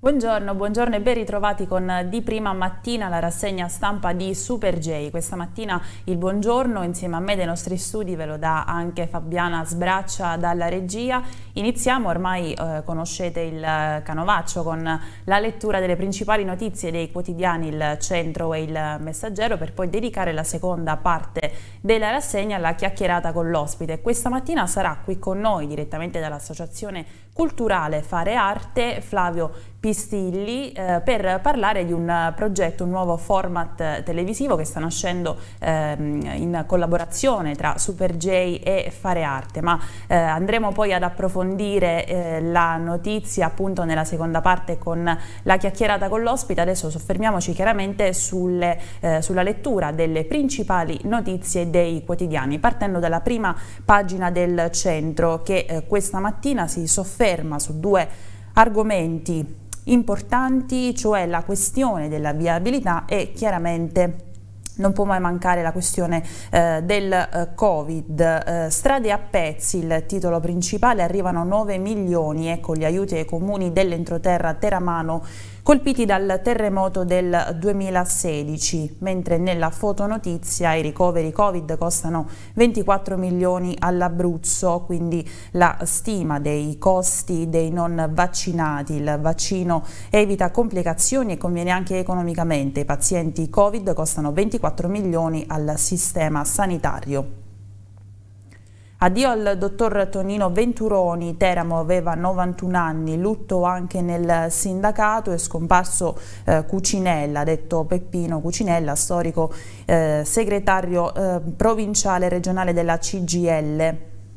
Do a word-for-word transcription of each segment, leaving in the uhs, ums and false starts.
Buongiorno, buongiorno e ben ritrovati con Di Prima Mattina, la rassegna stampa di Super J. Questa mattina il buongiorno insieme a me dei nostri studi ve lo dà anche Fabiana Sbraccia dalla regia. Iniziamo, ormai eh, conoscete il canovaccio con la lettura delle principali notizie dei quotidiani Il Centro e Il Messaggero, per poi dedicare la seconda parte della rassegna alla chiacchierata con l'ospite. Questa mattina sarà qui con noi direttamente dall'Associazione Culturale Fare Arte Flavio Pistilli eh, per parlare di un progetto, un nuovo format televisivo che sta nascendo eh, in collaborazione tra Super J e Fare Arte, ma eh, andremo poi ad approfondire eh, la notizia appunto nella seconda parte con la chiacchierata con l'ospite. Adesso soffermiamoci chiaramente sulle, eh, sulla lettura delle principali notizie dei quotidiani, partendo dalla prima pagina del Centro, che eh, questa mattina si sofferma su due argomenti importanti, cioè la questione della viabilità e chiaramente non può mai mancare la questione eh, del eh, Covid. Eh, strade a pezzi, il titolo principale, arrivano nove milioni, ecco gli aiuti ai comuni dell'entroterra Teramano colpiti dal terremoto del duemilasedici, mentre nella fotonotizia i ricoveri Covid costano ventiquattro milioni all'Abruzzo, quindi la stima dei costi dei non vaccinati. Il vaccino evita complicazioni e conviene anche economicamente. I pazienti Covid costano ventiquattro milioni al sistema sanitario. Addio al dottor Tonino Venturoni, Teramo aveva novantuno anni, lutto anche nel sindacato, è scomparso eh, Cucinella, detto Peppino Cucinella, storico eh, segretario eh, provinciale regionale della C G I L.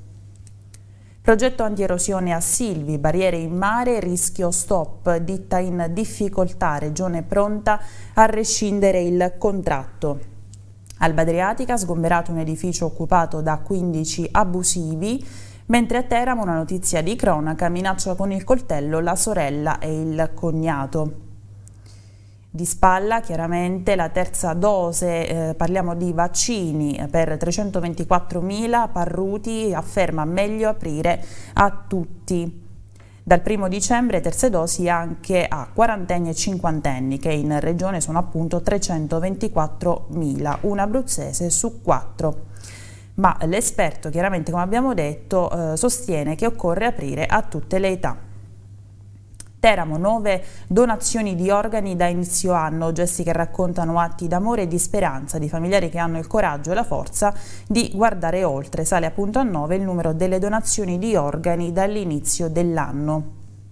Progetto antierosione a Silvi, barriere in mare, rischio stop, ditta in difficoltà, regione pronta a rescindere il contratto. Alba Adriatica, sgomberato un edificio occupato da quindici abusivi, mentre a Teramo una notizia di cronaca, minaccia con il coltello la sorella e il cognato. Di spalla chiaramente la terza dose, eh, parliamo di vaccini per trecentoventiquattromila, Parruti afferma meglio aprire a tutti. Dal primo dicembre terze dosi anche a quarantenni e cinquantenni, che in regione sono appunto trecentoventiquattromila, un abruzzese su quattro. Ma l'esperto chiaramente, come abbiamo detto, eh, sostiene che occorre aprire a tutte le età. Teramo, nove donazioni di organi da inizio anno, gesti che raccontano atti d'amore e di speranza di familiari che hanno il coraggio e la forza di guardare oltre. Sale appunto a nove il numero delle donazioni di organi dall'inizio dell'anno.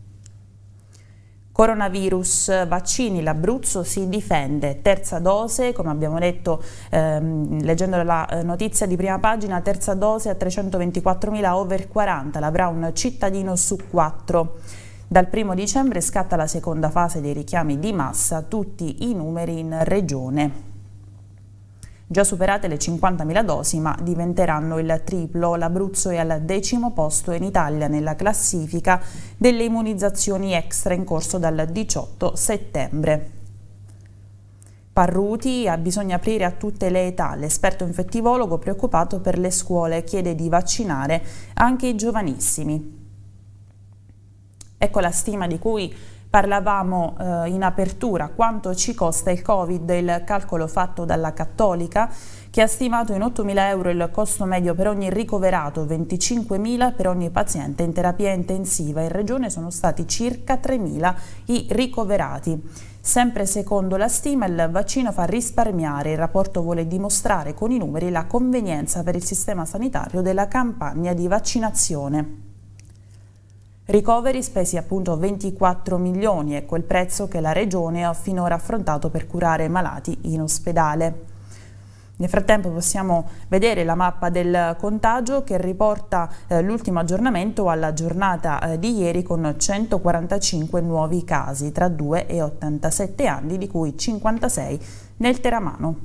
Coronavirus, vaccini, l'Abruzzo si difende, terza dose, come abbiamo detto ehm, leggendo la notizia di prima pagina, terza dose a trecentoventiquattromila over quaranta, l'avrà un cittadino su quattro. Dal primo dicembre scatta la seconda fase dei richiami di massa, tutti i numeri in regione. Già superate le cinquantamila dosi, ma diventeranno il triplo. L'Abruzzo è al decimo posto in Italia nella classifica delle immunizzazioni extra in corso dal diciotto settembre. Parruti, bisogna aprire a tutte le età. L'esperto infettivologo preoccupato per le scuole chiede di vaccinare anche i giovanissimi. Ecco la stima di cui parlavamo eh, in apertura, quanto ci costa il Covid, il calcolo fatto dalla Cattolica, che ha stimato in ottomila euro il costo medio per ogni ricoverato, venticinquemila per ogni paziente in terapia intensiva. In regione sono stati circa tremila i ricoverati. Sempre secondo la stima, il vaccino fa risparmiare. Il rapporto vuole dimostrare con i numeri la convenienza per il sistema sanitario della campagna di vaccinazione. Ricoveri spesi appunto ventiquattro milioni, è quel prezzo che la Regione ha finora affrontato per curare malati in ospedale. Nel frattempo possiamo vedere la mappa del contagio che riporta eh, l'ultimo aggiornamento alla giornata eh, di ieri con centoquarantacinque nuovi casi tra due e ottantasette anni, di cui cinquantasei nel Teramano.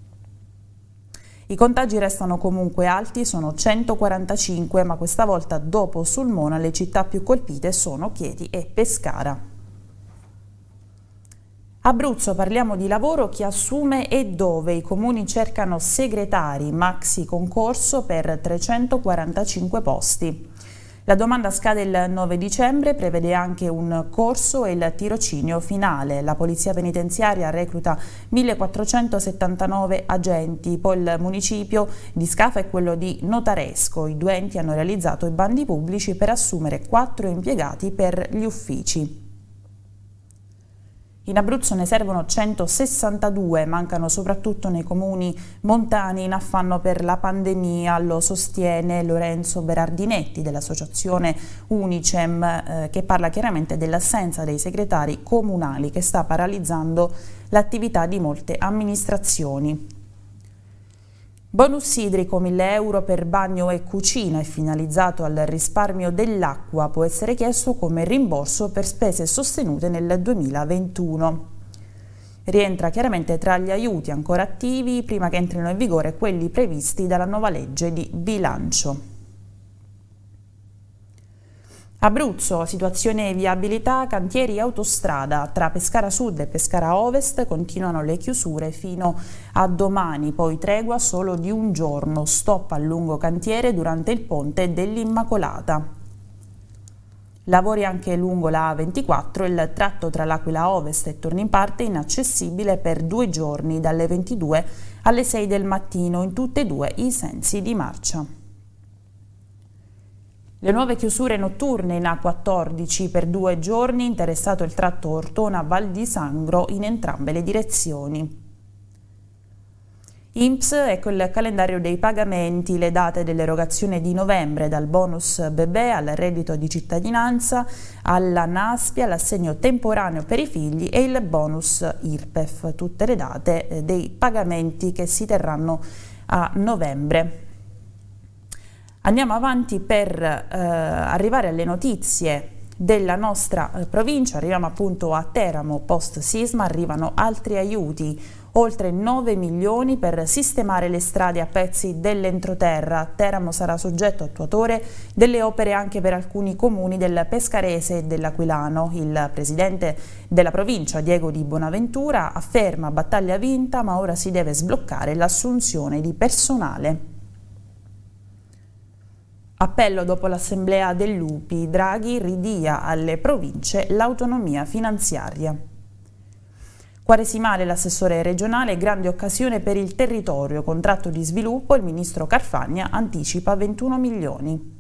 I contagi restano comunque alti, sono centoquarantacinque, ma questa volta dopo Sulmona le città più colpite sono Chieti e Pescara. Abruzzo, parliamo di lavoro, chi assume e dove. I comuni cercano segretari, maxi concorso per trecentoquarantacinque posti. La domanda scade il nove dicembre, prevede anche un corso e il tirocinio finale. La Polizia Penitenziaria recluta millequattrocentosettantanove agenti, poi il municipio di Scafa è quello di Notaresco. I due enti hanno realizzato i bandi pubblici per assumere quattro impiegati per gli uffici. In Abruzzo ne servono centosessantadue, mancano soprattutto nei comuni montani in affanno per la pandemia, lo sostiene Lorenzo Berardinetti dell'associazione Unicem, eh, che parla chiaramente dell'assenza dei segretari comunali che sta paralizzando l'attività di molte amministrazioni. Bonus idrico mille euro per bagno e cucina è finalizzato al risparmio dell'acqua, può essere chiesto come rimborso per spese sostenute nel duemilaventuno. Rientra chiaramente tra gli aiuti ancora attivi prima che entrino in vigore quelli previsti dalla nuova legge di bilancio. Abruzzo, situazione viabilità, cantieri autostrada. Tra Pescara Sud e Pescara Ovest continuano le chiusure fino a domani, poi tregua solo di un giorno, stop al lungo cantiere durante il ponte dell'Immacolata. Lavori anche lungo la A ventiquattro, il tratto tra l'Aquila Ovest e Tornimparte inaccessibile per due giorni, dalle ventidue alle sei del mattino, in tutti e due i sensi di marcia. Le nuove chiusure notturne in A quattordici per due giorni, interessato il tratto Ortona-Val di Sangro in entrambe le direzioni. I N P S, ecco il calendario dei pagamenti, le date dell'erogazione di novembre, dal bonus bebè al reddito di cittadinanza, alla NASPI, all'assegno temporaneo per i figli e il bonus I R P E F, tutte le date dei pagamenti che si terranno a novembre. Andiamo avanti per eh, arrivare alle notizie della nostra eh, provincia, arriviamo appunto a Teramo, post sisma arrivano altri aiuti, oltre nove milioni per sistemare le strade a pezzi dell'entroterra. Teramo sarà soggetto attuatore delle opere anche per alcuni comuni del Pescarese e dell'Aquilano. Il presidente della provincia, Diego Di Bonaventura, afferma battaglia vinta, ma ora si deve sbloccare l'assunzione di personale. Appello dopo l'assemblea dell'U P I, Draghi ridia alle province l'autonomia finanziaria. Quaresimale l'assessore regionale, grande occasione per il territorio, contratto di sviluppo, il ministro Carfagna anticipa ventuno milioni.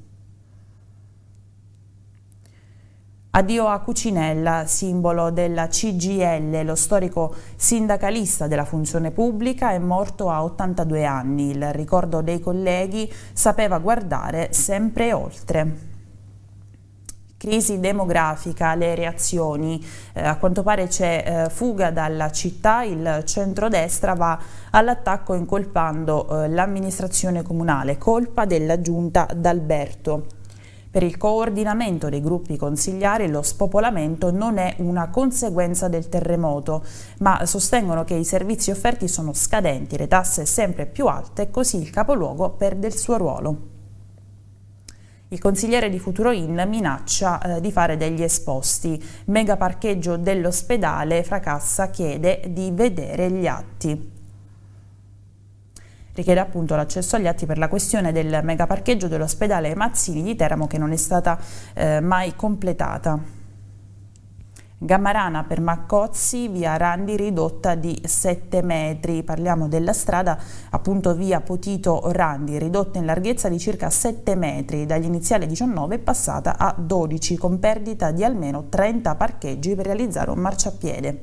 Addio a Cucinella, simbolo della C G I L, lo storico sindacalista della funzione pubblica è morto a ottantadue anni. Il ricordo dei colleghi sapeva guardare sempre oltre. Crisi demografica, le reazioni, eh, a quanto pare c'è eh, fuga dalla città, il centrodestra va all'attacco incolpando eh, l'amministrazione comunale, colpa della giunta d'Alberto. Per il coordinamento dei gruppi consigliari lo spopolamento non è una conseguenza del terremoto, ma sostengono che i servizi offerti sono scadenti, le tasse sempre più alte e così il capoluogo perde il suo ruolo. Il consigliere di Futuroin minaccia eh, di fare degli esposti. Mega parcheggio dell'ospedale, Fracassa chiede di vedere gli atti. Richiede appunto l'accesso agli atti per la questione del mega parcheggio dell'ospedale Mazzini di Teramo che non è stata eh, mai completata. Gammarana per Maccozzi, via Randi ridotta di sette metri, parliamo della strada appunto via Potito Randi, ridotta in larghezza di circa sette metri, dagli iniziali diciannove è passata a dodici, con perdita di almeno trenta parcheggi per realizzare un marciapiede.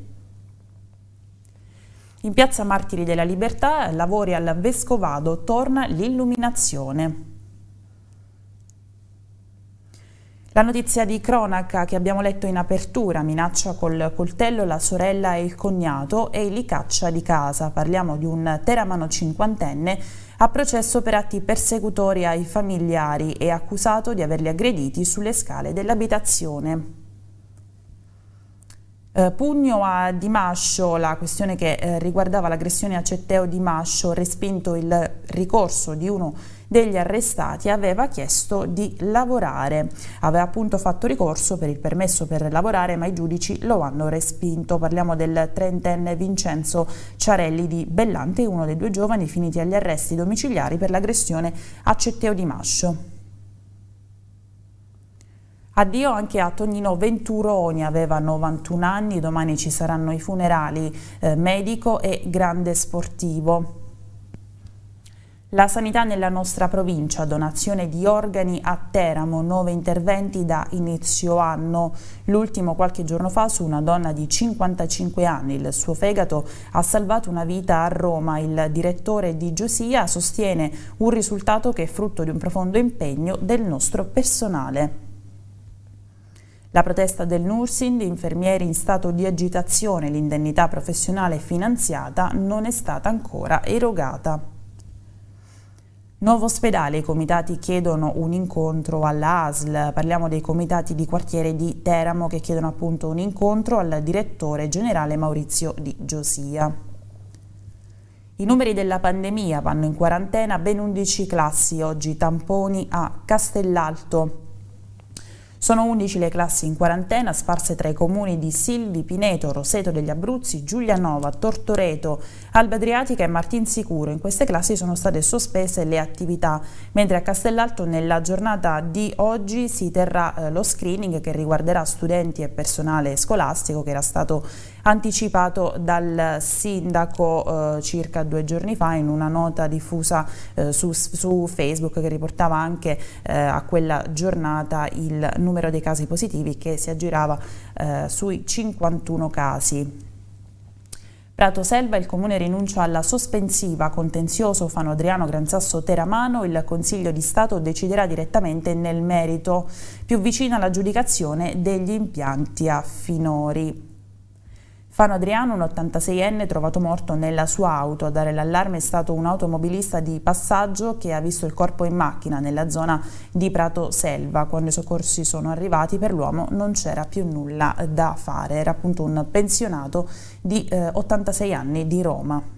In piazza Martiri della Libertà, lavori al Vescovado, torna l'illuminazione. La notizia di cronaca che abbiamo letto in apertura, minaccia col coltello la sorella e il cognato e li caccia di casa. Parliamo di un teramano cinquantenne a processo per atti persecutori ai familiari e accusato di averli aggrediti sulle scale dell'abitazione. Eh, pugno a Di Mascio, la questione che eh, riguardava l'aggressione a Cetteo Di Mascio, respinto il ricorso di uno degli arrestati, aveva chiesto di lavorare, aveva appunto fatto ricorso per il permesso per lavorare ma i giudici lo hanno respinto. Parliamo del trentenne Vincenzo Ciarelli di Bellante, uno dei due giovani finiti agli arresti domiciliari per l'aggressione a Cetteo Di Mascio. Addio anche a Tonino Venturoni, aveva novantuno anni, domani ci saranno i funerali, eh, medico e grande sportivo. La sanità nella nostra provincia, donazione di organi a Teramo, nove interventi da inizio anno. L'ultimo qualche giorno fa su una donna di cinquantacinque anni, il suo fegato ha salvato una vita a Roma. Il direttore di Giosia sostiene un risultato che è frutto di un profondo impegno del nostro personale. La protesta del nursing, infermieri in stato di agitazione, l'indennità professionale finanziata non è stata ancora erogata. Nuovo ospedale, i comitati chiedono un incontro alla A S L, parliamo dei comitati di quartiere di Teramo che chiedono appunto un incontro al direttore generale Maurizio Di Giosia. I numeri della pandemia: vanno in quarantena ben undici classi, oggi tamponi a Castellalto. Sono undici le classi in quarantena sparse tra i comuni di Silvi, Pineto, Roseto degli Abruzzi, Giulianova, Tortoreto, Alba Adriatica e Martinsicuro. In queste classi sono state sospese le attività, mentre a Castellalto nella giornata di oggi si terrà eh, lo screening che riguarderà studenti e personale scolastico, che era stato anticipato dal sindaco eh, circa due giorni fa in una nota diffusa eh, su, su Facebook, che riportava anche eh, a quella giornata il numero dei casi positivi che si aggirava eh, sui cinquantuno casi. Prato Selva, il comune rinuncia alla sospensiva, contenzioso Fano Adriano Gran Sasso Teramano, il Consiglio di Stato deciderà direttamente nel merito, più vicina all'aggiudicazione degli impianti a Finori. Fano Adriano, un ottantaseienne trovato morto nella sua auto. A dare l'allarme è stato un automobilista di passaggio che ha visto il corpo in macchina nella zona di Prato Selva. Quando i soccorsi sono arrivati per l'uomo non c'era più nulla da fare, era appunto un pensionato di eh, ottantasei anni di Roma.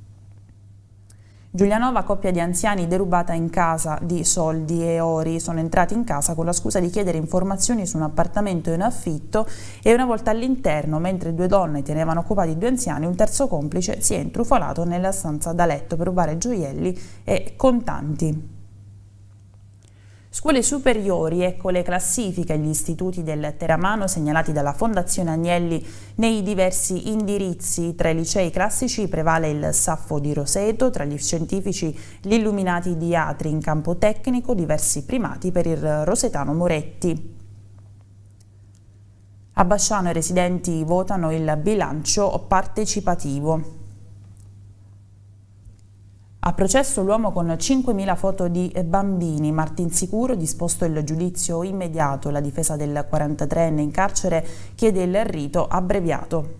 Giulianova, coppia di anziani derubata in casa di soldi e ori. Sono entrati in casa con la scusa di chiedere informazioni su un appartamento in affitto e una volta all'interno, mentre due donne tenevano occupati due anziani, un terzo complice si è intrufolato nella stanza da letto per rubare gioielli e contanti. Scuole superiori, ecco le classifiche, gli istituti del Teramano segnalati dalla Fondazione Agnelli nei diversi indirizzi. Tra i licei classici prevale il Saffo di Roseto, tra gli scientifici gli Illuminati di Atri, in campo tecnico diversi primati per il rosetano Moretti. A Basciano i residenti votano il bilancio partecipativo. A processo l'uomo con cinquemila foto di bambini. Martinsicuro, disposto il giudizio immediato. La difesa del quarantatreenne in carcere chiede il rito abbreviato.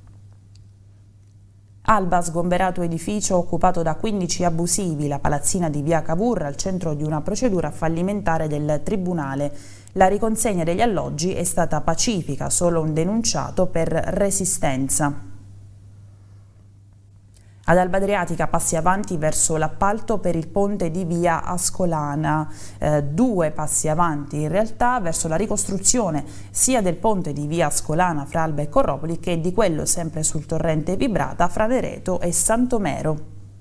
Alba, sgomberato edificio occupato da quindici abusivi. La palazzina di via Cavour al centro di una procedura fallimentare del tribunale. La riconsegna degli alloggi è stata pacifica, solo un denunciato per resistenza. Ad Alba Adriatica passi avanti verso l'appalto per il ponte di via Ascolana, eh, due passi avanti in realtà verso la ricostruzione sia del ponte di via Ascolana fra Alba e Corropoli che di quello sempre sul torrente Vibrata fra Nereto e Santomero.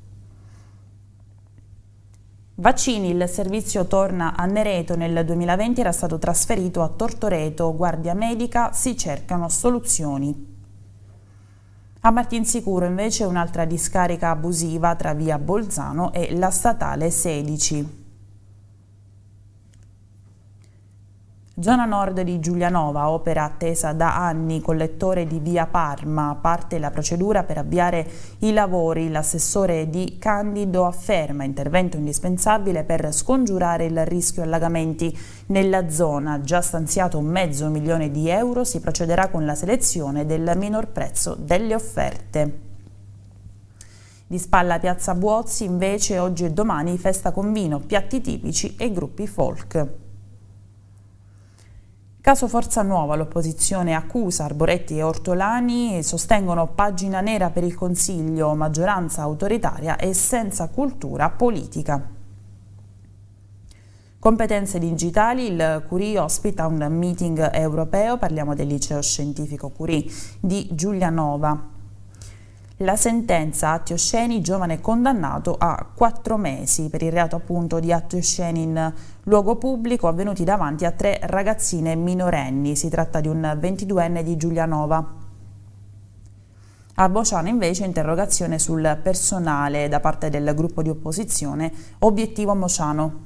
Vaccini, il servizio torna a Nereto, nel duemilaventi era stato trasferito a Tortoreto, guardia medica, si cercano soluzioni. A Martinsicuro invece un'altra discarica abusiva tra via Bolzano e la statale sedici. Zona nord di Giulianova, opera attesa da anni, collettore di via Parma, parte la procedura per avviare i lavori. L'assessore di Candido afferma intervento indispensabile per scongiurare il rischio allagamenti nella zona. Già stanziato un mezzo milione di euro, si procederà con la selezione del minor prezzo delle offerte. Di spalla Piazza Buozzi invece oggi e domani festa con vino, piatti tipici e gruppi folk. Caso Forza Nuova, l'opposizione accusa Arboretti e Ortolani, sostengono pagina nera per il Consiglio, maggioranza autoritaria e senza cultura politica. Competenze digitali, il Curie ospita un meeting europeo, parliamo del liceo scientifico Curie di Giulianova. La sentenza atti osceni, giovane condannato a quattro mesi per il reato appunto di atti osceni in luogo pubblico avvenuti davanti a tre ragazzine minorenni. Si tratta di un ventiduenne di Giulianova. A Bociano invece interrogazione sul personale da parte del gruppo di opposizione Obiettivo Mociano.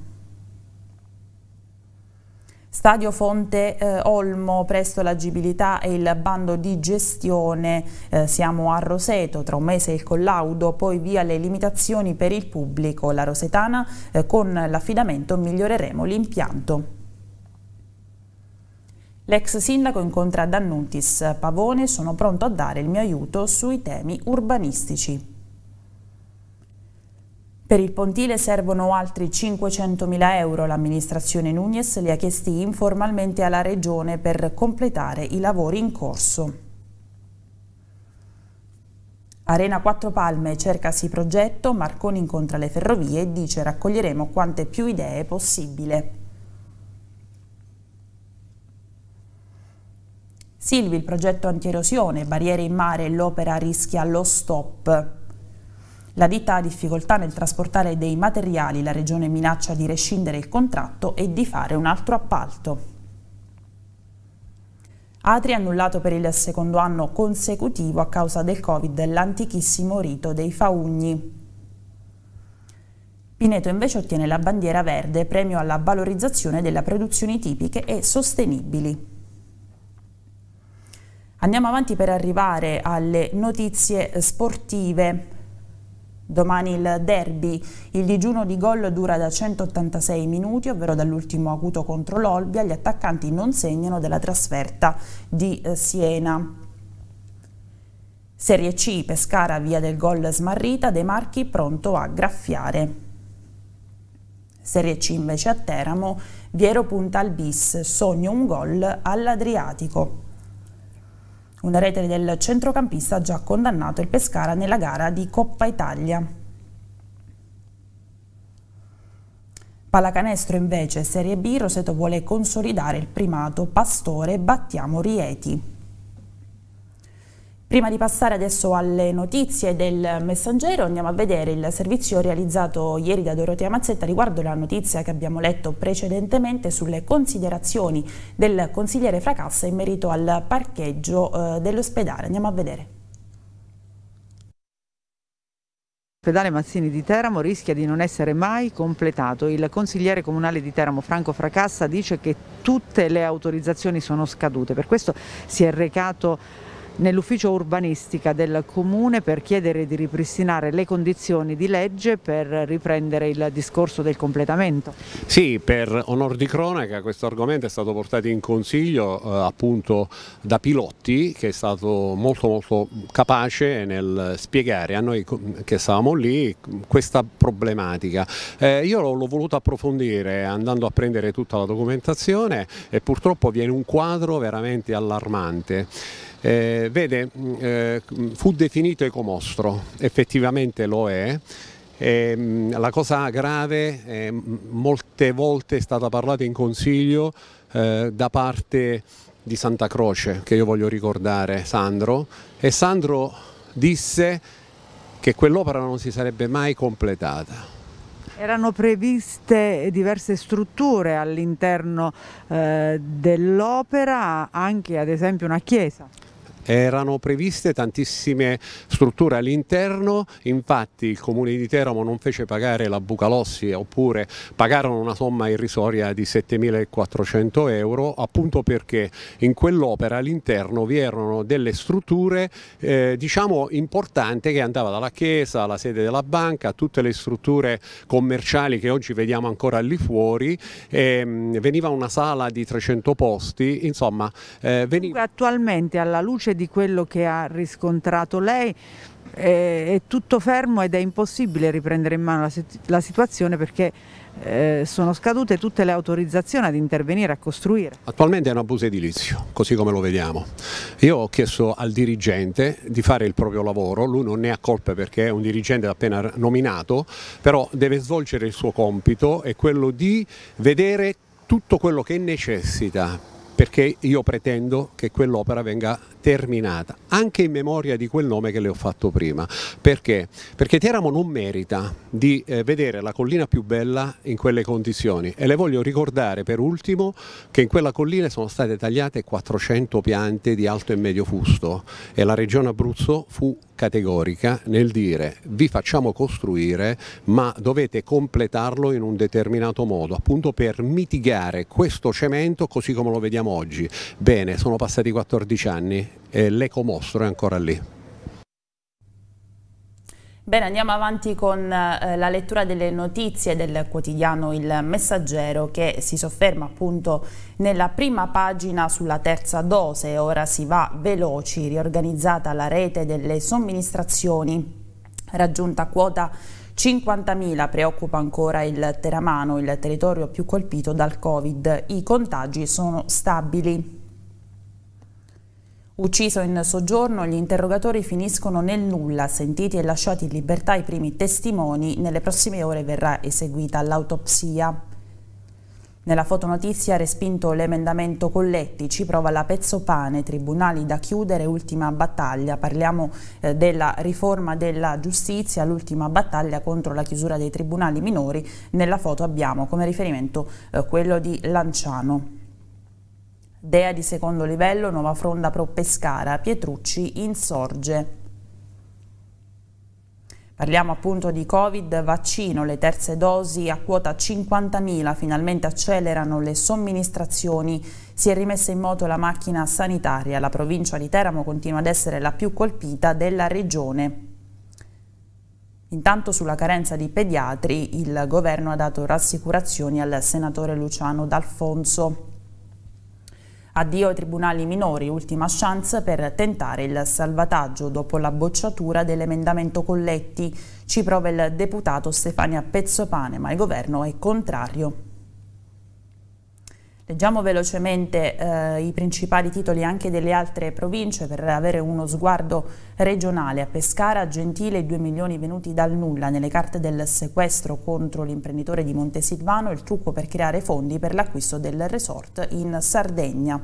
Stadio Fonte eh, Olmo, presto l'agibilità e il bando di gestione, eh, siamo a Roseto, tra un mese il collaudo, poi via le limitazioni per il pubblico, la Rosetana, eh, con l'affidamento miglioreremo l'impianto. L'ex sindaco incontra D'Annuntis, Pavone, sono pronto a dare il mio aiuto sui temi urbanistici. Per il Pontile servono altri cinquecentomila euro, l'amministrazione Núñez li ha chiesti informalmente alla Regione per completare i lavori in corso. Arena Quattro Palme, cercasi progetto, Marconi incontra le ferrovie e dice raccoglieremo quante più idee possibile. Silvi, il progetto antierosione, barriere in mare, l'opera rischia lo stop. La ditta ha difficoltà nel trasportare dei materiali, la Regione minaccia di rescindere il contratto e di fare un altro appalto. Atri annullato per il secondo anno consecutivo a causa del Covid l'antichissimo rito dei Faugni. Pineto invece ottiene la bandiera verde, premio alla valorizzazione delle produzioni tipiche e sostenibili. Andiamo avanti per arrivare alle notizie sportive. Domani il derby, il digiuno di gol dura da centottantasei minuti, ovvero dall'ultimo acuto contro l'Olbia, gli attaccanti non segnano della trasferta di Siena. Serie C, Pescara via del gol smarrita, De Marchi pronto a graffiare. Serie C invece a Teramo, Viero punta al bis, sogno un gol all'Adriatico. Una rete del centrocampista ha già condannato il Pescara nella gara di Coppa Italia. Pallacanestro invece, Serie B, Roseto vuole consolidare il primato, Pastore, battiamo Rieti. Prima di passare adesso alle notizie del Messaggero, andiamo a vedere il servizio realizzato ieri da Dorotea Mazzetta riguardo la notizia che abbiamo letto precedentemente sulle considerazioni del consigliere Fracassa in merito al parcheggio eh, dell'ospedale. Andiamo a vedere. L'ospedale Mazzini di Teramo rischia di non essere mai completato. Il consigliere comunale di Teramo Franco Fracassa dice che tutte le autorizzazioni sono scadute, per questo si è recato nell'ufficio urbanistica del comune per chiedere di ripristinare le condizioni di legge per riprendere il discorso del completamento. Sì, per onor di cronaca questo argomento è stato portato in consiglio eh, appunto da Pilotti, che è stato molto molto capace nel spiegare a noi che stavamo lì questa problematica. Eh, io l'ho voluto approfondire andando a prendere tutta la documentazione e purtroppo viene un quadro veramente allarmante. Eh, vede, eh, fu definito ecomostro, effettivamente lo è. Eh, la cosa grave, eh, molte volte è stata parlata in consiglio eh, da parte di Santa Croce, che io voglio ricordare, Sandro, e Sandro disse che quell'opera non si sarebbe mai completata. Erano previste diverse strutture all'interno eh, dell'opera, anche ad esempio una chiesa. Erano previste tantissime strutture all'interno, infatti il comune di Teramo non fece pagare la Bucalossi, oppure pagarono una somma irrisoria di settemilaquattrocento euro, appunto perché in quell'opera all'interno vi erano delle strutture eh, diciamo importanti, che andava dalla chiesa alla sede della banca, tutte le strutture commerciali che oggi vediamo ancora lì fuori, eh, veniva una sala di trecento posti, insomma eh, veniva... Attualmente, alla luce di quello che ha riscontrato lei, è, è tutto fermo ed è impossibile riprendere in mano la, la situazione, perché eh, sono scadute tutte le autorizzazioni ad intervenire, a costruire. Attualmente è un abuso edilizio, così come lo vediamo. Io ho chiesto al dirigente di fare il proprio lavoro, lui non ne ha colpe perché è un dirigente appena nominato, però deve svolgere il suo compito, è quello di vedere tutto quello che necessita perché io pretendo che quell'opera venga terminata, anche in memoria di quel nome che le ho fatto prima. Perché? Perché Teramo non merita di eh, vedere la collina più bella in quelle condizioni, e le voglio ricordare per ultimo che in quella collina sono state tagliate quattrocento piante di alto e medio fusto, e la Regione Abruzzo fu categorica nel dire: vi facciamo costruire, ma dovete completarlo in un determinato modo, appunto per mitigare questo cemento così come lo vediamo oggi. Bene, sono passati quattordici anni e l'ecomostro è ancora lì. Bene, andiamo avanti con eh, la lettura delle notizie del quotidiano Il Messaggero, che si sofferma appunto nella prima pagina sulla terza dose. Ora si va veloci, riorganizzata la rete delle somministrazioni, raggiunta quota cinquantamila, preoccupa ancora il Teramano, il territorio più colpito dal Covid. I contagi sono stabili. Ucciso in soggiorno, gli interrogatori finiscono nel nulla, sentiti e lasciati in libertà i primi testimoni. Nelle prossime ore verrà eseguita l'autopsia. Nella fotonotizia, respinto l'emendamento Colletti, ci prova la Pezzopane, tribunali da chiudere, ultima battaglia. Parliamo eh, della riforma della giustizia, l'ultima battaglia contro la chiusura dei tribunali minori. Nella foto abbiamo come riferimento eh, quello di Lanciano. Dea di secondo livello, nuova fronda pro Pescara, Pietrucci insorge. Parliamo appunto di Covid, vaccino, le terze dosi a quota cinquantamila, finalmente accelerano le somministrazioni, si è rimessa in moto la macchina sanitaria, la provincia di Teramo continua ad essere la più colpita della regione. Intanto sulla carenza di pediatri il governo ha dato rassicurazioni al senatore Luciano D'Alfonso. Addio ai tribunali minori, ultima chance per tentare il salvataggio dopo la bocciatura dell'emendamento Colletti. Ci prova il deputato Stefania Pezzopane, ma il governo è contrario. Leggiamo velocemente eh, i principali titoli anche delle altre province per avere uno sguardo regionale. A Pescara, Gentile, due milioni venuti dal nulla. Nelle carte del sequestro contro l'imprenditore di Montesilvano, il trucco per creare fondi per l'acquisto del resort in Sardegna.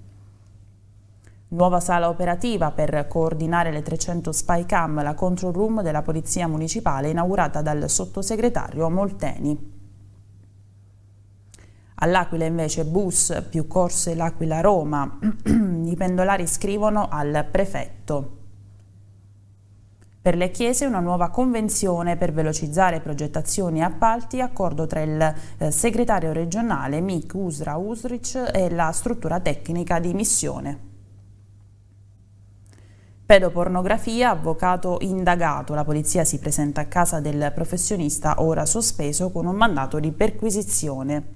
Nuova sala operativa per coordinare le trecento spy cam, la control room della Polizia Municipale inaugurata dal sottosegretario Molteni. All'Aquila invece bus più corse l'Aquila-Roma, i pendolari scrivono al prefetto. Per le chiese una nuova convenzione per velocizzare progettazioni e appalti, accordo tra il eh, segretario regionale Mick Usra Usrich e la struttura tecnica di missione. Pedopornografia, avvocato indagato, la polizia si presenta a casa del professionista ora sospeso con un mandato di perquisizione.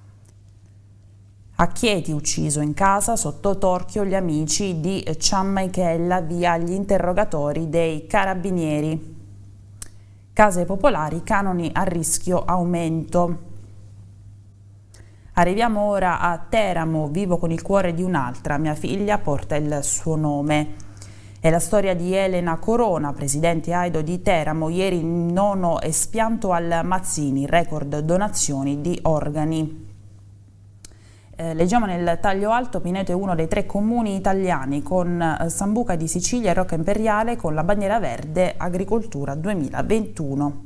A Chieti, ucciso in casa, sotto torchio gli amici di Ciammaichella via gli interrogatori dei carabinieri. Case popolari, canoni a rischio aumento. Arriviamo ora a Teramo, vivo con il cuore di un'altra, mia figlia porta il suo nome. È la storia di Elena Corona, presidente AIDO di Teramo, ieri nono espianto al Mazzini, record donazioni di organi. Eh, leggiamo nel taglio alto: Pineto è uno dei tre comuni italiani con eh, Sambuca di Sicilia e Rocca Imperiale con la bandiera verde agricoltura duemilaventuno.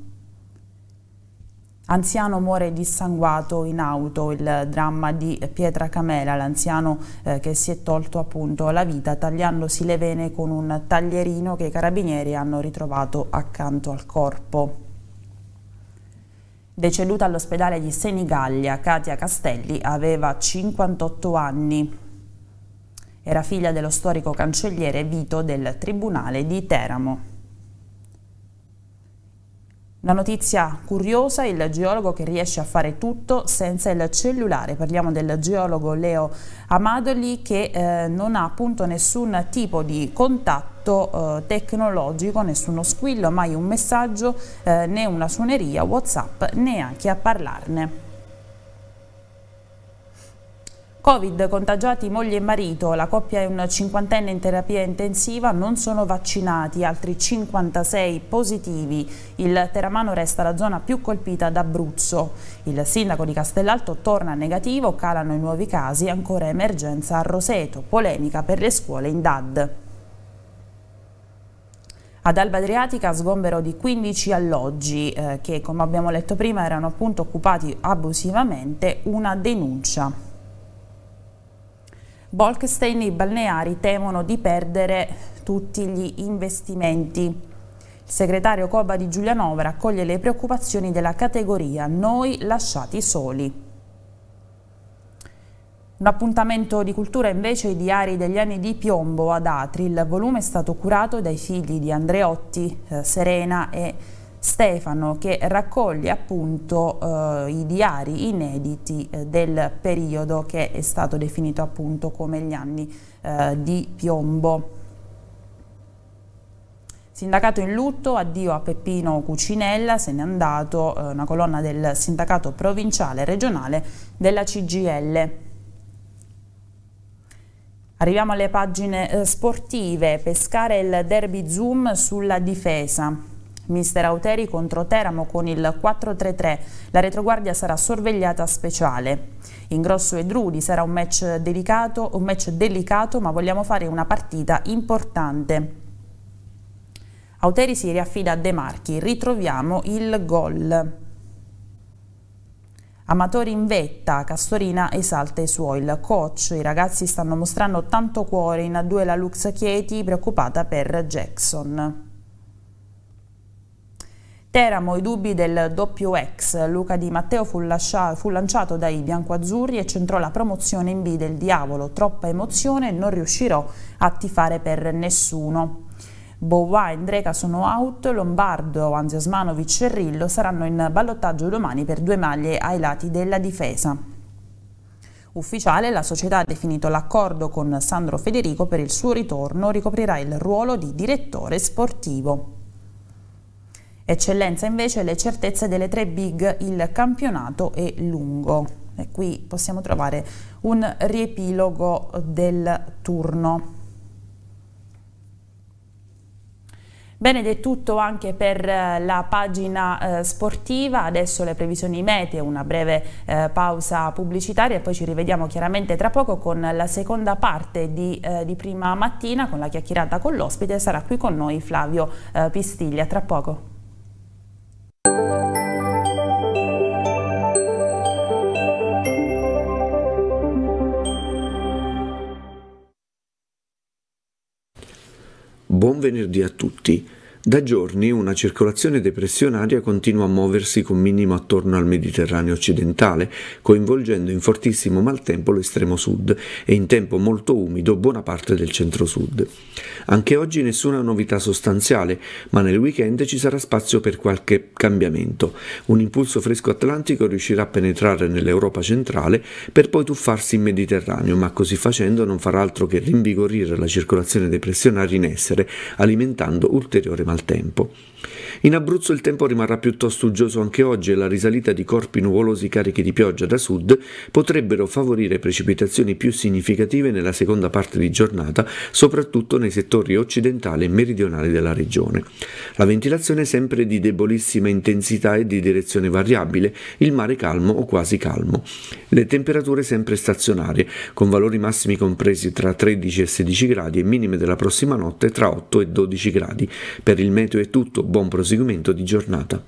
Anziano muore dissanguato in auto, il dramma di Pietra Camela, l'anziano eh, che si è tolto appunto la vita tagliandosi le vene con un taglierino che i carabinieri hanno ritrovato accanto al corpo. Deceduta all'ospedale di Senigallia, Katia Castelli aveva cinquantotto anni. Era figlia dello storico cancelliere Vito del Tribunale di Teramo. Una notizia curiosa: il geologo che riesce a fare tutto senza il cellulare. Parliamo del geologo Leo Amadoli che eh, non ha appunto nessun tipo di contatto eh, tecnologico, nessuno squillo, mai un messaggio, eh, né una suoneria, WhatsApp, neanche a parlarne. Covid, contagiati moglie e marito, la coppia è un cinquantenne in terapia intensiva, non sono vaccinati, altri cinquantasei positivi. Il Teramano resta la zona più colpita d'Abruzzo. Il sindaco di Castellalto torna negativo, calano i nuovi casi, ancora emergenza a Roseto, polemica per le scuole in D A D. Ad Alba Adriatica sgombero di quindici alloggi eh, che, come abbiamo letto prima, erano appunto occupati abusivamente, una denuncia. Bolkestein, i balneari temono di perdere tutti gli investimenti. Il segretario Coba di Giulianova raccoglie le preoccupazioni della categoria, noi lasciati soli. Un appuntamento di cultura invece, i diari degli anni di piombo ad Atri. Il volume è stato curato dai figli di Andreotti, eh, Serena e Stefano, che raccoglie appunto eh, i diari inediti eh, del periodo che è stato definito appunto come gli anni eh, di piombo. Sindacato in lutto, addio a Peppino Cucinella, se n'è andato, eh, una colonna del sindacato provinciale e regionale della C G I L. Arriviamo alle pagine eh, sportive, pescare il derby Zoom sulla difesa. Mister Auteri contro Teramo con il quattro tre tre, la retroguardia sarà sorvegliata speciale. Ingrosso e Drudi sarà un match delicato, un match delicato, ma vogliamo fare una partita importante. Auteri si riaffida a De Marchi, ritroviamo il gol. Amatori in vetta, Castorina esalta i suoi, il coach, i ragazzi stanno mostrando tanto cuore, in A due la Lux Chieti preoccupata per Jackson. Teramo, i dubbi del doppio ex, Luca Di Matteo fu, lascia, fu lanciato dai biancoazzurri e centrò la promozione in B del Diavolo, troppa emozione, non riuscirò a tifare per nessuno. Boa e Ndreka sono out, Lombardo, anzi Osmanovic e Rillo saranno in ballottaggio domani per due maglie ai lati della difesa. Ufficiale, la società ha definito l'accordo con Sandro Federico per il suo ritorno, ricoprirà il ruolo di direttore sportivo. Eccellenza invece, le certezze delle tre big, il campionato è lungo. E qui possiamo trovare un riepilogo del turno. Bene, ed è tutto anche per la pagina eh, sportiva. Adesso le previsioni meteo, una breve eh, pausa pubblicitaria e poi ci rivediamo chiaramente tra poco con la seconda parte di, eh, di Prima Mattina, con la chiacchierata con l'ospite. Sarà qui con noi Flavio eh, Pistiglia. Tra poco. Buon venerdì a tutti. Da giorni una circolazione depressionaria continua a muoversi con minimo attorno al Mediterraneo occidentale, coinvolgendo in fortissimo maltempo l'estremo sud e in tempo molto umido buona parte del centro-sud. Anche oggi nessuna novità sostanziale, ma nel weekend ci sarà spazio per qualche cambiamento. Un impulso fresco atlantico riuscirà a penetrare nell'Europa centrale per poi tuffarsi in Mediterraneo, ma così facendo non farà altro che rinvigorire la circolazione depressionaria in essere, alimentando ulteriore maltempo. In Abruzzo il tempo rimarrà piuttosto uggioso anche oggi e la risalita di corpi nuvolosi carichi di pioggia da sud potrebbero favorire precipitazioni più significative nella seconda parte di giornata, soprattutto nei settori occidentali e meridionali della regione. La ventilazione è sempre di debolissima intensità e di direzione variabile, il mare calmo o quasi calmo. Le temperature sempre stazionarie, con valori massimi compresi tra tredici e sedici gradi e minime della prossima notte tra otto e dodici gradi. Per il meteo è tutto, buon proseguimento di giornata.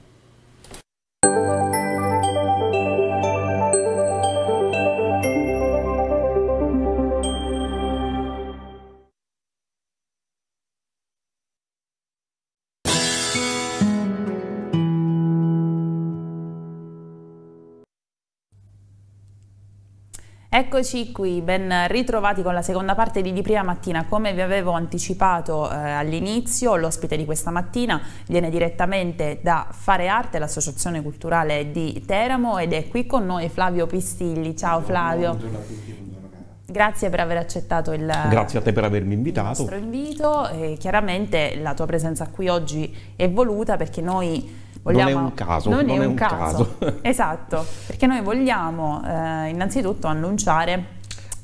Eccoci qui, ben ritrovati con la seconda parte di Di Prima Mattina. Come vi avevo anticipato eh, all'inizio, l'ospite di questa mattina viene direttamente da Fare Arte, l'associazione culturale di Teramo, ed è qui con noi Flavio Pistigli. Ciao Flavio. Buongiorno a tutti, buongiorno cara. Grazie per aver accettato il, Grazie a te per avermi invitato. il nostro invito. E chiaramente la tua presenza qui oggi è voluta perché noi vogliamo, non è un caso, non, non è è un un caso. caso. Esatto, perché noi vogliamo eh, innanzitutto annunciare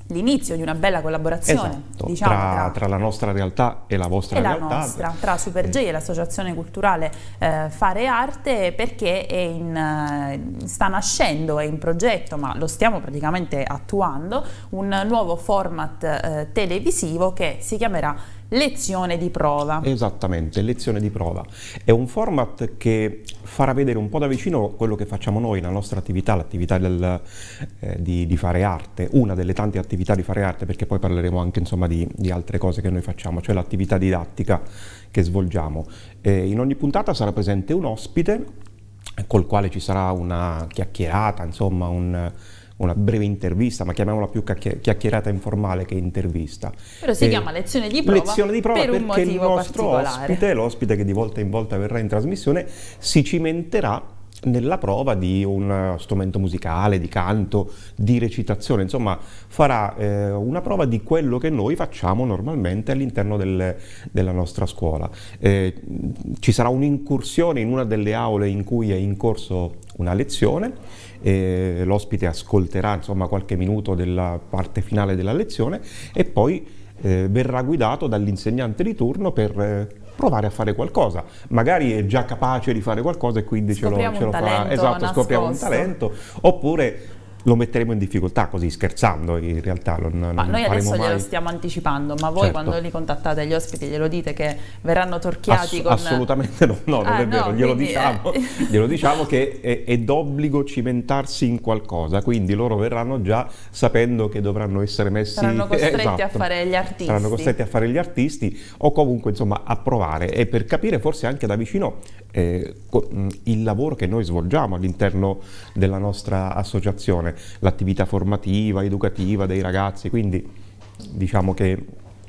l'inizio di una bella collaborazione, esatto, diciamo, tra, tra, tra la nostra realtà e la vostra e la realtà. nostra, tra Super J e l'associazione culturale eh, Fare Arte, perché è in, eh, sta nascendo, è in progetto, ma lo stiamo praticamente attuando, un nuovo format eh, televisivo che si chiamerà Lezione di prova. Esattamente, lezione di prova. È un format che farà vedere un po' da vicino quello che facciamo noi, la nostra attività, l'attività del, eh, di, di Fare Arte, una delle tante attività di Fare Arte, perché poi parleremo anche insomma di, di altre cose che noi facciamo, cioè l'attività didattica che svolgiamo. Eh, in ogni puntata sarà presente un ospite col quale ci sarà una chiacchierata, insomma un una breve intervista, ma chiamiamola più chiacchierata informale che intervista. Però si eh, chiama lezione di prova, lezione di prova per un perché il motivo nostro ospite, l'ospite che di volta in volta verrà in trasmissione, si cimenterà nella prova di un strumento musicale, di canto, di recitazione, insomma farà eh, una prova di quello che noi facciamo normalmente all'interno del, della nostra scuola. Eh, ci sarà un'incursione in una delle aule in cui è in corso una lezione, eh, l'ospite ascolterà insomma qualche minuto della parte finale della lezione e poi eh, verrà guidato dall'insegnante di turno per eh, provare a fare qualcosa, magari è già capace di fare qualcosa e quindi ce lo, ce lo fa, esatto, scopriamo un talento, oppure lo metteremo in difficoltà, così scherzando, in realtà non, ma non noi adesso mai... glielo stiamo anticipando, ma voi certo. quando li contattate gli ospiti glielo dite che verranno torchiati Ass con... assolutamente no, no, non ah, è no, vero, glielo, quindi, diciamo, eh. glielo diciamo che è, è d'obbligo cimentarsi in qualcosa, quindi loro verranno già sapendo che dovranno essere messi... Saranno costretti esatto, a fare gli artisti. Saranno costretti a fare gli artisti o comunque insomma a provare e per capire forse anche da vicino eh, il lavoro che noi svolgiamo all'interno della nostra associazione, l'attività formativa, educativa dei ragazzi, quindi diciamo che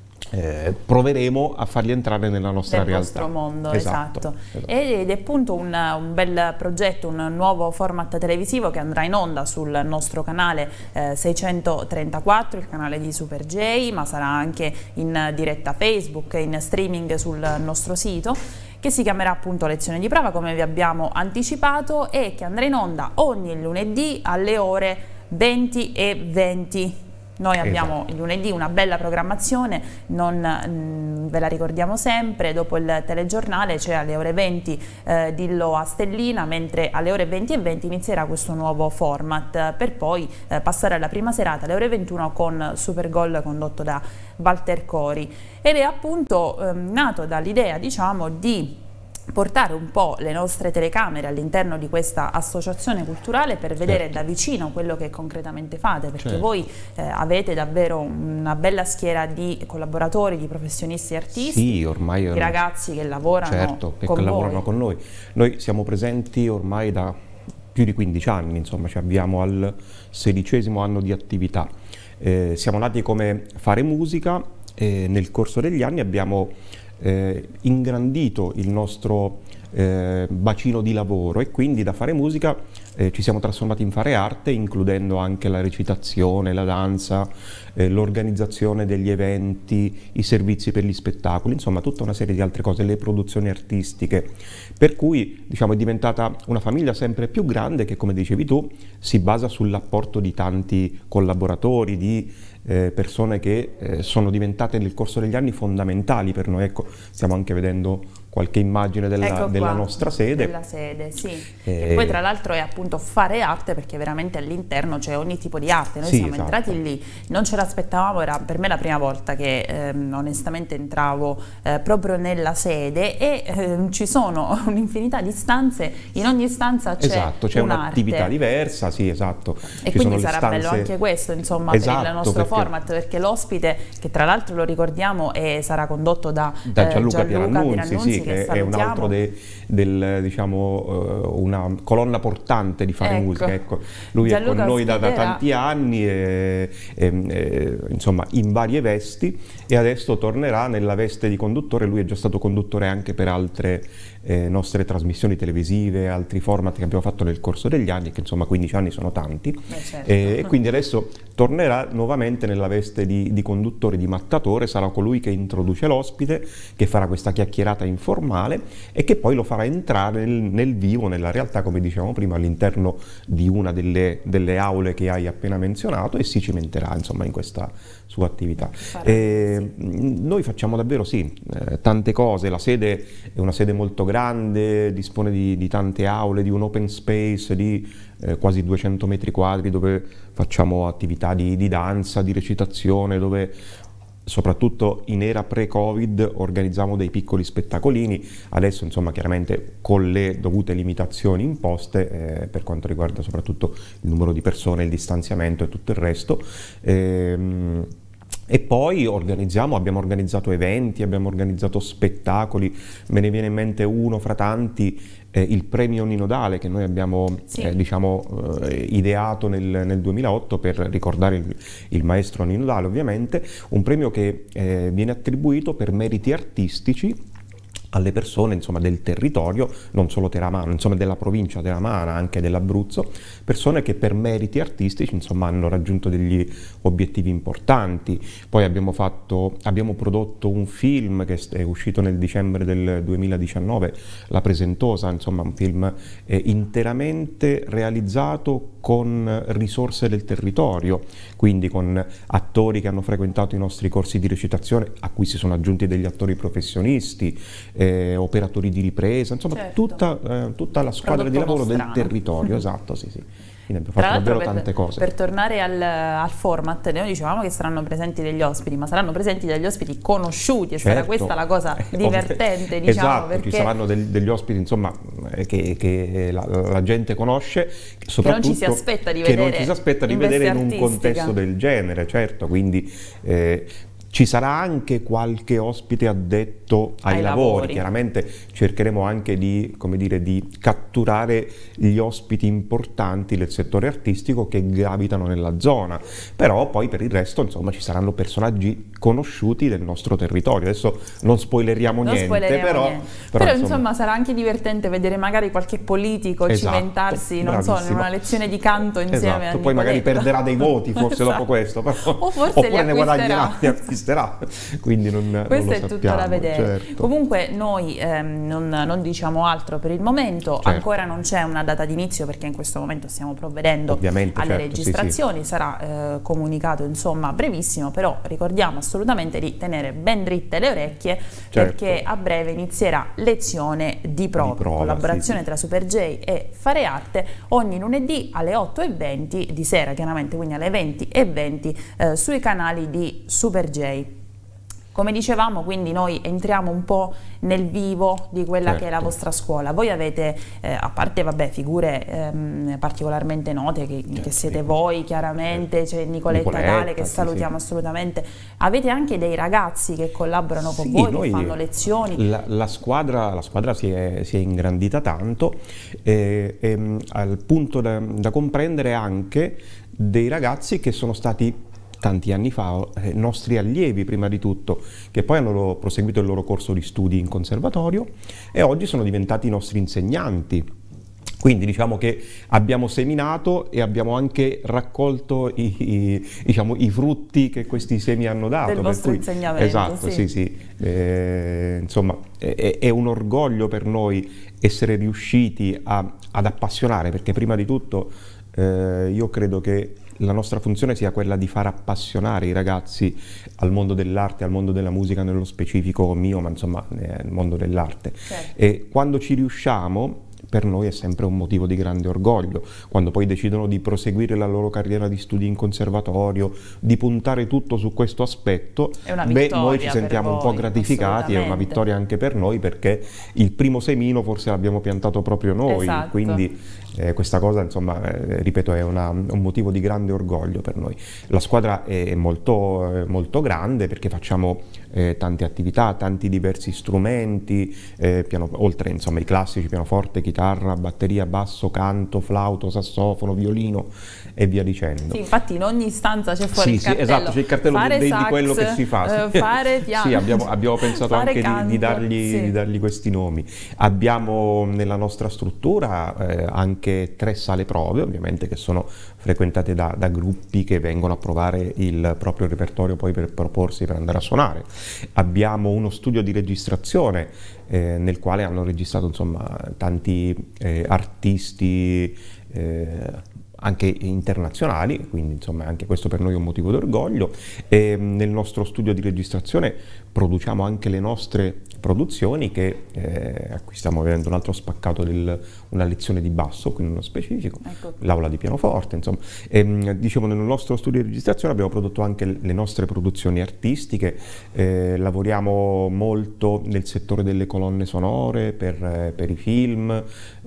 eh, proveremo a farli entrare nella nostra nel realtà. nostro mondo, esatto, esatto. esatto. Ed è appunto un, un bel progetto, un nuovo format televisivo che andrà in onda sul nostro canale eh, seicentotrentaquattro, il canale di Super J, ma sarà anche in diretta Facebook, in streaming sul nostro sito, che si chiamerà appunto Lezione di prova, come vi abbiamo anticipato, e che andrà in onda ogni lunedì alle ore venti e venti. Noi abbiamo il lunedì una bella programmazione, non mh, ve la ricordiamo sempre, dopo il telegiornale c'è alle ore venti eh, Dillo a Stellina, mentre alle ore venti e venti inizierà questo nuovo format, per poi eh, passare alla prima serata alle ore ventuno con Super Gol condotto da Walter Cori. Ed è appunto eh, nato dall'idea, diciamo, di portare un po' le nostre telecamere all'interno di questa associazione culturale per vedere certo. da vicino quello che concretamente fate, perché certo. voi eh, avete davvero una bella schiera di collaboratori, di professionisti e artisti, sì, ormai di ragazzi che lavorano certo, che con lavorano voi. con noi. Noi siamo presenti ormai da più di quindici anni, insomma ci avviamo al sedicesimo anno di attività. Eh, siamo nati come Fare Musica e nel corso degli anni abbiamo Eh, ingrandito il nostro eh, bacino di lavoro e quindi da Fare Musica eh, ci siamo trasformati in Fare Arte, includendo anche la recitazione, la danza, eh, l'organizzazione degli eventi, i servizi per gli spettacoli, insomma tutta una serie di altre cose, le produzioni artistiche, per cui diciamo è diventata una famiglia sempre più grande che, come dicevi tu, si basa sull'apporto di tanti collaboratori, di Eh, persone che eh, sono diventate nel corso degli anni fondamentali per noi. Ecco, stiamo anche vedendo qualche immagine della, ecco della nostra sede. Della sede, sì. E... e poi tra l'altro è appunto Fare Arte, perché veramente all'interno c'è ogni tipo di arte. Noi sì, siamo esatto. entrati lì, non ce l'aspettavamo, era per me la prima volta che ehm, onestamente entravo eh, proprio nella sede e ehm, ci sono un'infinità di stanze, in ogni stanza c'è esatto, c'è un'attività diversa, sì, esatto. E ci quindi sono sarà stanze... bello anche questo, insomma, esatto, per il nostro perché... format, perché l'ospite, che tra l'altro lo ricordiamo, è, sarà condotto da, da Gianluca, eh, Gianluca Pierannunzi, Pierannunzi, sì, che, che è un altro De, del, diciamo, uh, una colonna portante di Fare ecco. Musica. Ecco, lui Gianluca è con noi da, da tanti anni, e, e, e, insomma, in varie vesti, e adesso tornerà nella veste di conduttore. Lui è già stato conduttore anche per altre eh, nostre trasmissioni televisive, altri format che abbiamo fatto nel corso degli anni, che insomma quindici anni sono tanti, Beh, certo. eh, e quindi adesso tornerà nuovamente nella veste di, di conduttore, di mattatore, sarà colui che introduce l'ospite, che farà questa chiacchierata informale e che poi lo farà entrare nel, nel vivo, nella realtà, come dicevamo prima, all'interno di una delle, delle aule che hai appena menzionato, e si cimenterà insomma in questa sua attività. E noi facciamo davvero sì, eh, tante cose, la sede è una sede molto grande, dispone di, di tante aule, di un open space di eh, quasi duecento metri quadri, dove facciamo attività di, di danza, di recitazione, dove soprattutto in era pre-Covid organizziamo dei piccoli spettacolini, adesso insomma chiaramente con le dovute limitazioni imposte eh, per quanto riguarda soprattutto il numero di persone, il distanziamento e tutto il resto. Ehm, E poi organizziamo, abbiamo organizzato eventi, abbiamo organizzato spettacoli, me ne viene in mente uno fra tanti, eh, il premio Nino Dale, che noi abbiamo sì. eh, diciamo, eh, ideato nel, nel duemilaotto per ricordare il, il maestro Nino Dale, ovviamente, un premio che eh, viene attribuito per meriti artistici alle persone insomma, del territorio, non solo teramano, insomma della provincia teramana, anche dell'Abruzzo, persone che per meriti artistici insomma, hanno raggiunto degli obiettivi importanti. Poi abbiamo, fatto, abbiamo prodotto un film che è uscito nel dicembre del duemiladiciannove, La Presentosa, insomma un film eh, interamente realizzato con risorse del territorio, quindi con attori che hanno frequentato i nostri corsi di recitazione, a cui si sono aggiunti degli attori professionisti, Eh, operatori di ripresa, insomma certo. tutta, eh, tutta la squadra Prodotto di lavoro nostrano. del territorio, esatto, sì, sì. Quindi abbiamo Tra fatto l'altro, davvero per, tante cose. Per tornare al, al format, noi dicevamo che saranno presenti degli ospiti, ma saranno presenti degli ospiti conosciuti, e certo. sarà questa la cosa divertente, diciamo. Esatto, perché ci saranno del, degli ospiti insomma eh, che, che la, la gente conosce, soprattutto che non ci si aspetta di che vedere, non ci si aspetta di in vedere in un artistica. contesto del genere, certo, quindi eh, ci sarà anche qualche ospite addetto ai, ai lavori. lavori, chiaramente cercheremo anche di, come dire, di catturare gli ospiti importanti del settore artistico che gravitano nella zona, però poi per il resto insomma ci saranno personaggi conosciuti del nostro territorio, adesso non spoileriamo non niente, spoileriamo però, niente. però, però insomma, insomma sarà anche divertente vedere magari qualche politico esatto, cimentarsi, non so, in una lezione di canto insieme esatto, a poi Nicoletto. magari perderà dei voti forse esatto. dopo questo, però, o forse oppure ne guadagnerà, li acquisterà, quindi non, questo non è lo tutto sappiamo, da vedere. certo. Comunque noi ehm, non, non diciamo altro per il momento, certo. ancora non c'è una data d'inizio perché in questo momento stiamo provvedendo Ovviamente, alle certo, registrazioni, sì, sì. sarà eh, comunicato insomma brevissimo, però ricordiamo assolutamente di tenere ben dritte le orecchie, certo. perché a breve inizierà lezione di prova, di prova collaborazione sì, tra Super J e Fare Arte, ogni lunedì alle otto e venti di sera, chiaramente, quindi alle venti e venti eh, sui canali di Super J. Come dicevamo, quindi noi entriamo un po' nel vivo di quella certo. che è la vostra scuola. Voi avete, eh, a parte vabbè, figure ehm, particolarmente note, che, certo, che siete sì. voi chiaramente, c'è Nicoletta, Nicoletta Dale che sì, salutiamo sì. assolutamente, avete anche dei ragazzi che collaborano con sì, voi, noi, che fanno lezioni. La, la squadra, la squadra si, è, si è ingrandita tanto, e, e, al punto da, da comprendere anche dei ragazzi che sono stati tanti anni fa eh, nostri allievi prima di tutto, che poi hanno proseguito il loro corso di studi in conservatorio e oggi sono diventati i nostri insegnanti. Quindi diciamo che abbiamo seminato e abbiamo anche raccolto i, i, diciamo, i frutti che questi semi hanno dato. Del vostro per cui, insegnamento. Esatto, sì, sì. sì. Eh, insomma, è, è un orgoglio per noi essere riusciti a, ad appassionare, perché prima di tutto eh, io credo che la nostra funzione sia quella di far appassionare i ragazzi al mondo dell'arte, al mondo della musica nello specifico mio, ma insomma nel mondo dell'arte. Certo. E quando ci riusciamo, per noi è sempre un motivo di grande orgoglio. Quando poi decidono di proseguire la loro carriera di studi in conservatorio, di puntare tutto su questo aspetto, è una beh, noi ci sentiamo voi, un po' gratificati, è una vittoria anche per noi, perché il primo semino forse l'abbiamo piantato proprio noi, esatto. quindi eh, questa cosa, insomma, eh, ripeto, è una, un motivo di grande orgoglio per noi. La squadra è molto, eh, molto grande, perché facciamo eh, tante attività, tanti diversi strumenti, eh, piano, oltre insomma i classici, pianoforte, chitarra, chitarra, batteria, basso, canto, flauto, sassofono, violino e via dicendo. Sì, infatti in ogni stanza c'è fuori sì, il cartello. Sì, esatto, c'è il cartello fare di, sax, di quello che si fa. Uh, fare piano. Sì, abbiamo, abbiamo pensato anche canto, di, di, dargli, sì. di dargli questi nomi. Abbiamo nella nostra struttura eh, anche tre sale prove, ovviamente, che sono frequentate da, da gruppi che vengono a provare il proprio repertorio poi per proporsi per andare a suonare. Abbiamo uno studio di registrazione eh, nel quale hanno registrato insomma tanti eh, artisti eh, anche internazionali, quindi insomma anche questo per noi è un motivo d'orgoglio. E nel nostro studio di registrazione produciamo anche le nostre produzioni, che eh, a cui stiamo avendo un altro spaccato, del, una lezione di basso, quindi uno specifico, ecco. L'aula di pianoforte, insomma. E, diciamo, nel nostro studio di registrazione abbiamo prodotto anche le nostre produzioni artistiche, eh, lavoriamo molto nel settore delle colonne sonore per, per i film,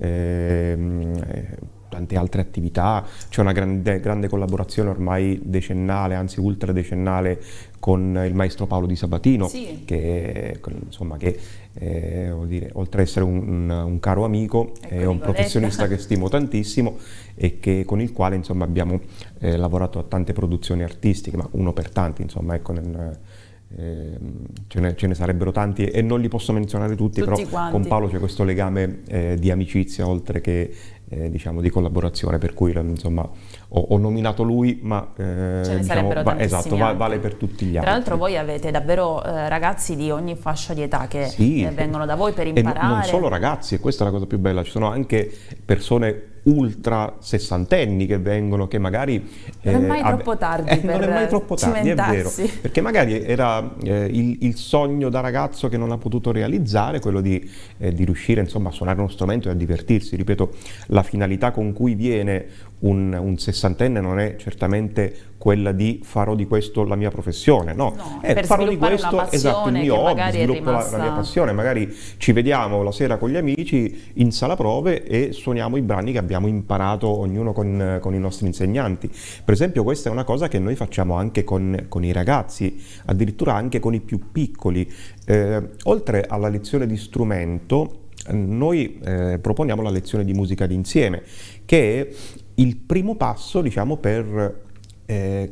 eh, tante altre attività. C'è una grande, grande collaborazione ormai decennale, anzi ultradecennale, con il maestro Paolo Di Sabatino, sì. che, insomma, che eh, vuol dire, oltre ad essere un, un, un caro amico, ecco, è un professionista che stimo tantissimo e che, con il quale insomma, abbiamo eh, lavorato a tante produzioni artistiche, ma uno per tanti, insomma, ecco, nel, Eh, ce, ne, ce ne sarebbero tanti e non li posso menzionare tutti, tutti però quanti. Con Paolo c'è questo legame eh, di amicizia oltre che eh, diciamo di collaborazione, per cui insomma ho, ho nominato lui, ma eh, ce ne diciamo, va, esatto, va, altri. Vale per tutti gli altri. Tra l'altro voi avete davvero eh, ragazzi di ogni fascia di età che sì, eh, vengono da voi per imparare. E non solo ragazzi, e questa è la cosa più bella, ci sono anche persone ultra sessantenni che vengono, che magari non è mai eh, troppo tardi eh, per non è mai troppo tardi, è vero, perché magari era eh, il, il sogno da ragazzo che non ha potuto realizzare, quello di, eh, di riuscire insomma a suonare uno strumento e a divertirsi. Ripeto, la finalità con cui viene un, un sessantenne non è certamente quella di farò di questo la mia professione, no, no eh, per farò di questo esatto il mio hobby, sviluppo rimasta... la, la mia passione, magari ci vediamo la sera con gli amici in sala prove e suoniamo i brani che abbiamo imparato ognuno con, con i nostri insegnanti. Per esempio questa è una cosa che noi facciamo anche con, con i ragazzi, addirittura anche con i più piccoli. Eh, oltre alla lezione di strumento, noi eh, proponiamo la lezione di musica d'insieme, che è il primo passo, diciamo, per eh,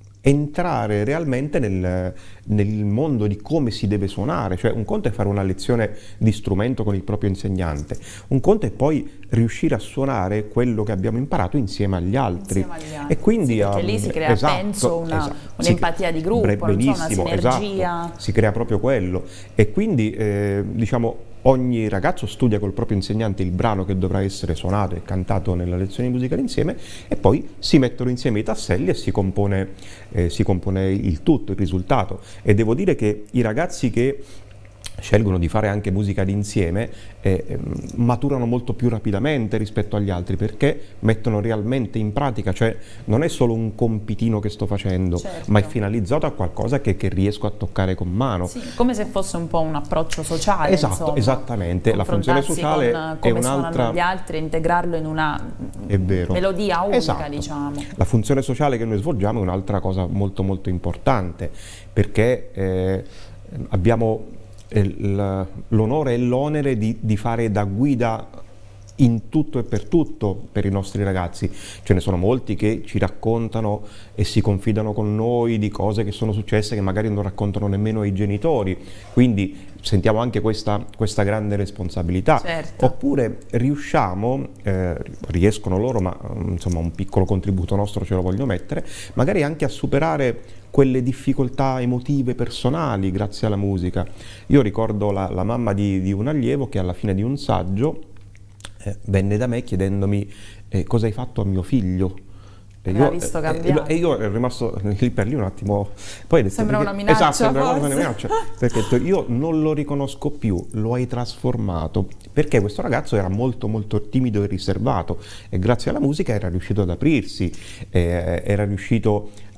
entrare realmente nel, nel mondo di come si deve suonare. Cioè, un conto è fare una lezione di strumento con il proprio insegnante, un conto è poi riuscire a suonare quello che abbiamo imparato insieme agli altri, insieme agli altri. E quindi sì, perché um, lì si crea esatto, penso una, esatto. un'empatia di gruppo, benissimo, non so, una sinergia, esatto. Si crea proprio quello, e quindi eh, diciamo ogni ragazzo studia col proprio insegnante il brano che dovrà essere suonato e cantato nella lezione di musica insieme, e poi si mettono insieme i tasselli e si compone, eh, si compone il tutto, il risultato. E devo dire che i ragazzi che scelgono di fare anche musica d'insieme eh, maturano molto più rapidamente rispetto agli altri, perché mettono realmente in pratica, cioè non è solo un compitino che sto facendo, certo. ma è finalizzato a qualcosa che, che riesco a toccare con mano. Sì, come se fosse un po' un approccio sociale. Esatto, insomma. Esattamente, la funzione sociale con, come è un'altra... gli altri, integrarlo in una è vero. melodia unica, esatto. diciamo. La funzione sociale che noi svolgiamo è un'altra cosa molto molto importante, perché eh, abbiamo l'onore e l'onere di, di fare da guida in tutto e per tutto per i nostri ragazzi. Ce ne sono molti che ci raccontano e si confidano con noi di cose che sono successe che magari non raccontano nemmeno ai genitori, quindi sentiamo anche questa, questa grande responsabilità. Certo. Oppure riusciamo, eh, riescono loro, ma insomma un piccolo contributo nostro ce lo voglio mettere, magari anche a superare quelle difficoltà emotive personali grazie alla musica. Io ricordo la, la mamma di, di un allievo che alla fine di un saggio eh, venne da me chiedendomi eh, cosa hai fatto a mio figlio. E io, visto eh, e io ero rimasto lì per lì un attimo, poi ho detto, sembra perché, una minaccia, esatto, sembra forse. una minaccia, perché ho detto, io non lo riconosco più, lo hai trasformato, perché questo ragazzo era molto molto timido e riservato, e grazie alla musica era riuscito ad aprirsi, eh, era riuscito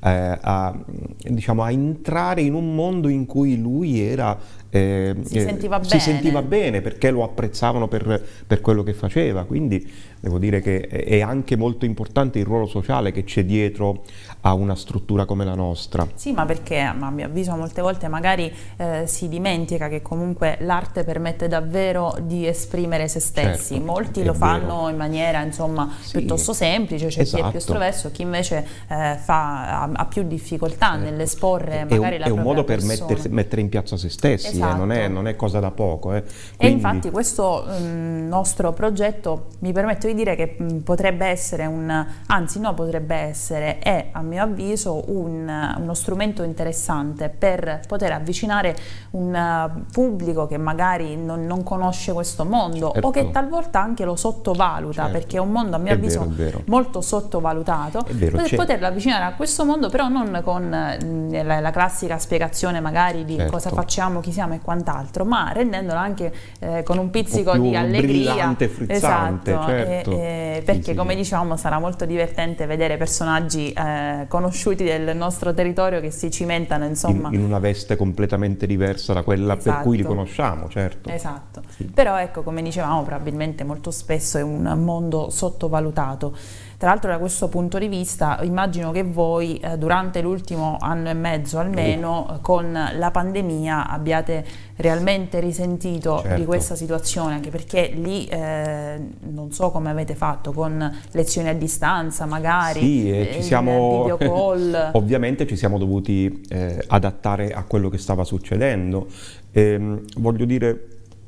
eh, a, diciamo, a entrare in un mondo in cui lui era eh, si, sentiva eh, si bene. sentiva bene perché lo apprezzavano per, per quello che faceva, quindi devo dire che è anche molto importante il ruolo sociale che c'è dietro a una struttura come la nostra. Sì, ma perché a mio avviso molte volte magari eh, si dimentica che comunque l'arte permette davvero di esprimere se stessi. Certo, molti lo vero. fanno in maniera insomma sì, piuttosto semplice, c'è esatto. chi è più estroverso, chi invece eh, fa, ha, ha più difficoltà certo. nell'esporre magari un, la è un modo per mettere, mettere in piazza se stessi, esatto. eh, non, è, non è cosa da poco. Eh. Quindi... E infatti questo um, nostro progetto, mi permetto di dire che um, potrebbe essere un, anzi no potrebbe essere, è a mio avviso un, uno strumento interessante per poter avvicinare un uh, pubblico che magari non, non conosce questo mondo certo. o che talvolta anche lo sottovaluta, certo. perché è un mondo a mio è avviso vero, è vero. molto sottovalutato, vero, per poterlo avvicinare a questo mondo, però non con uh, la, la classica spiegazione magari di certo. cosa facciamo, chi siamo e quant'altro, ma rendendola anche eh, con un pizzico un di allegria, brillante, frizzante, esatto, certo. e, e perché sì, come sì. diciamo sarà molto divertente vedere personaggi eh, conosciuti del nostro territorio che si cimentano insomma in, in una veste completamente diversa da quella esatto. per cui li conosciamo, certo. Esatto, sì. Però ecco, come dicevamo, probabilmente molto spesso è un mondo sottovalutato. Tra l'altro da questo punto di vista immagino che voi eh, durante l'ultimo anno e mezzo almeno uh. con la pandemia abbiate realmente risentito certo. di questa situazione, anche perché lì eh, non so come avete fatto con lezioni a distanza magari, sì, eh, ci siamo, video call. Ovviamente ci siamo dovuti eh, adattare a quello che stava succedendo. Eh, voglio dire,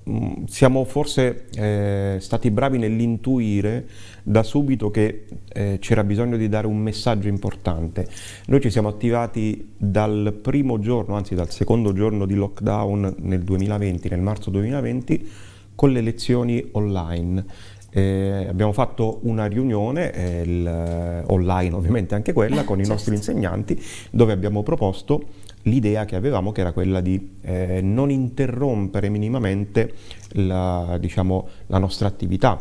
siamo forse eh, stati bravi nell'intuire da subito che eh, c'era bisogno di dare un messaggio importante. Noi ci siamo attivati dal primo giorno, anzi dal secondo giorno di lockdown nel duemilaventi, nel marzo duemilaventi, con le lezioni online. Eh, abbiamo fatto una riunione, eh, il, online ovviamente anche quella, con i certo. nostri insegnanti, dove abbiamo proposto l'idea che avevamo, che era quella di eh, non interrompere minimamente la, diciamo, la nostra attività,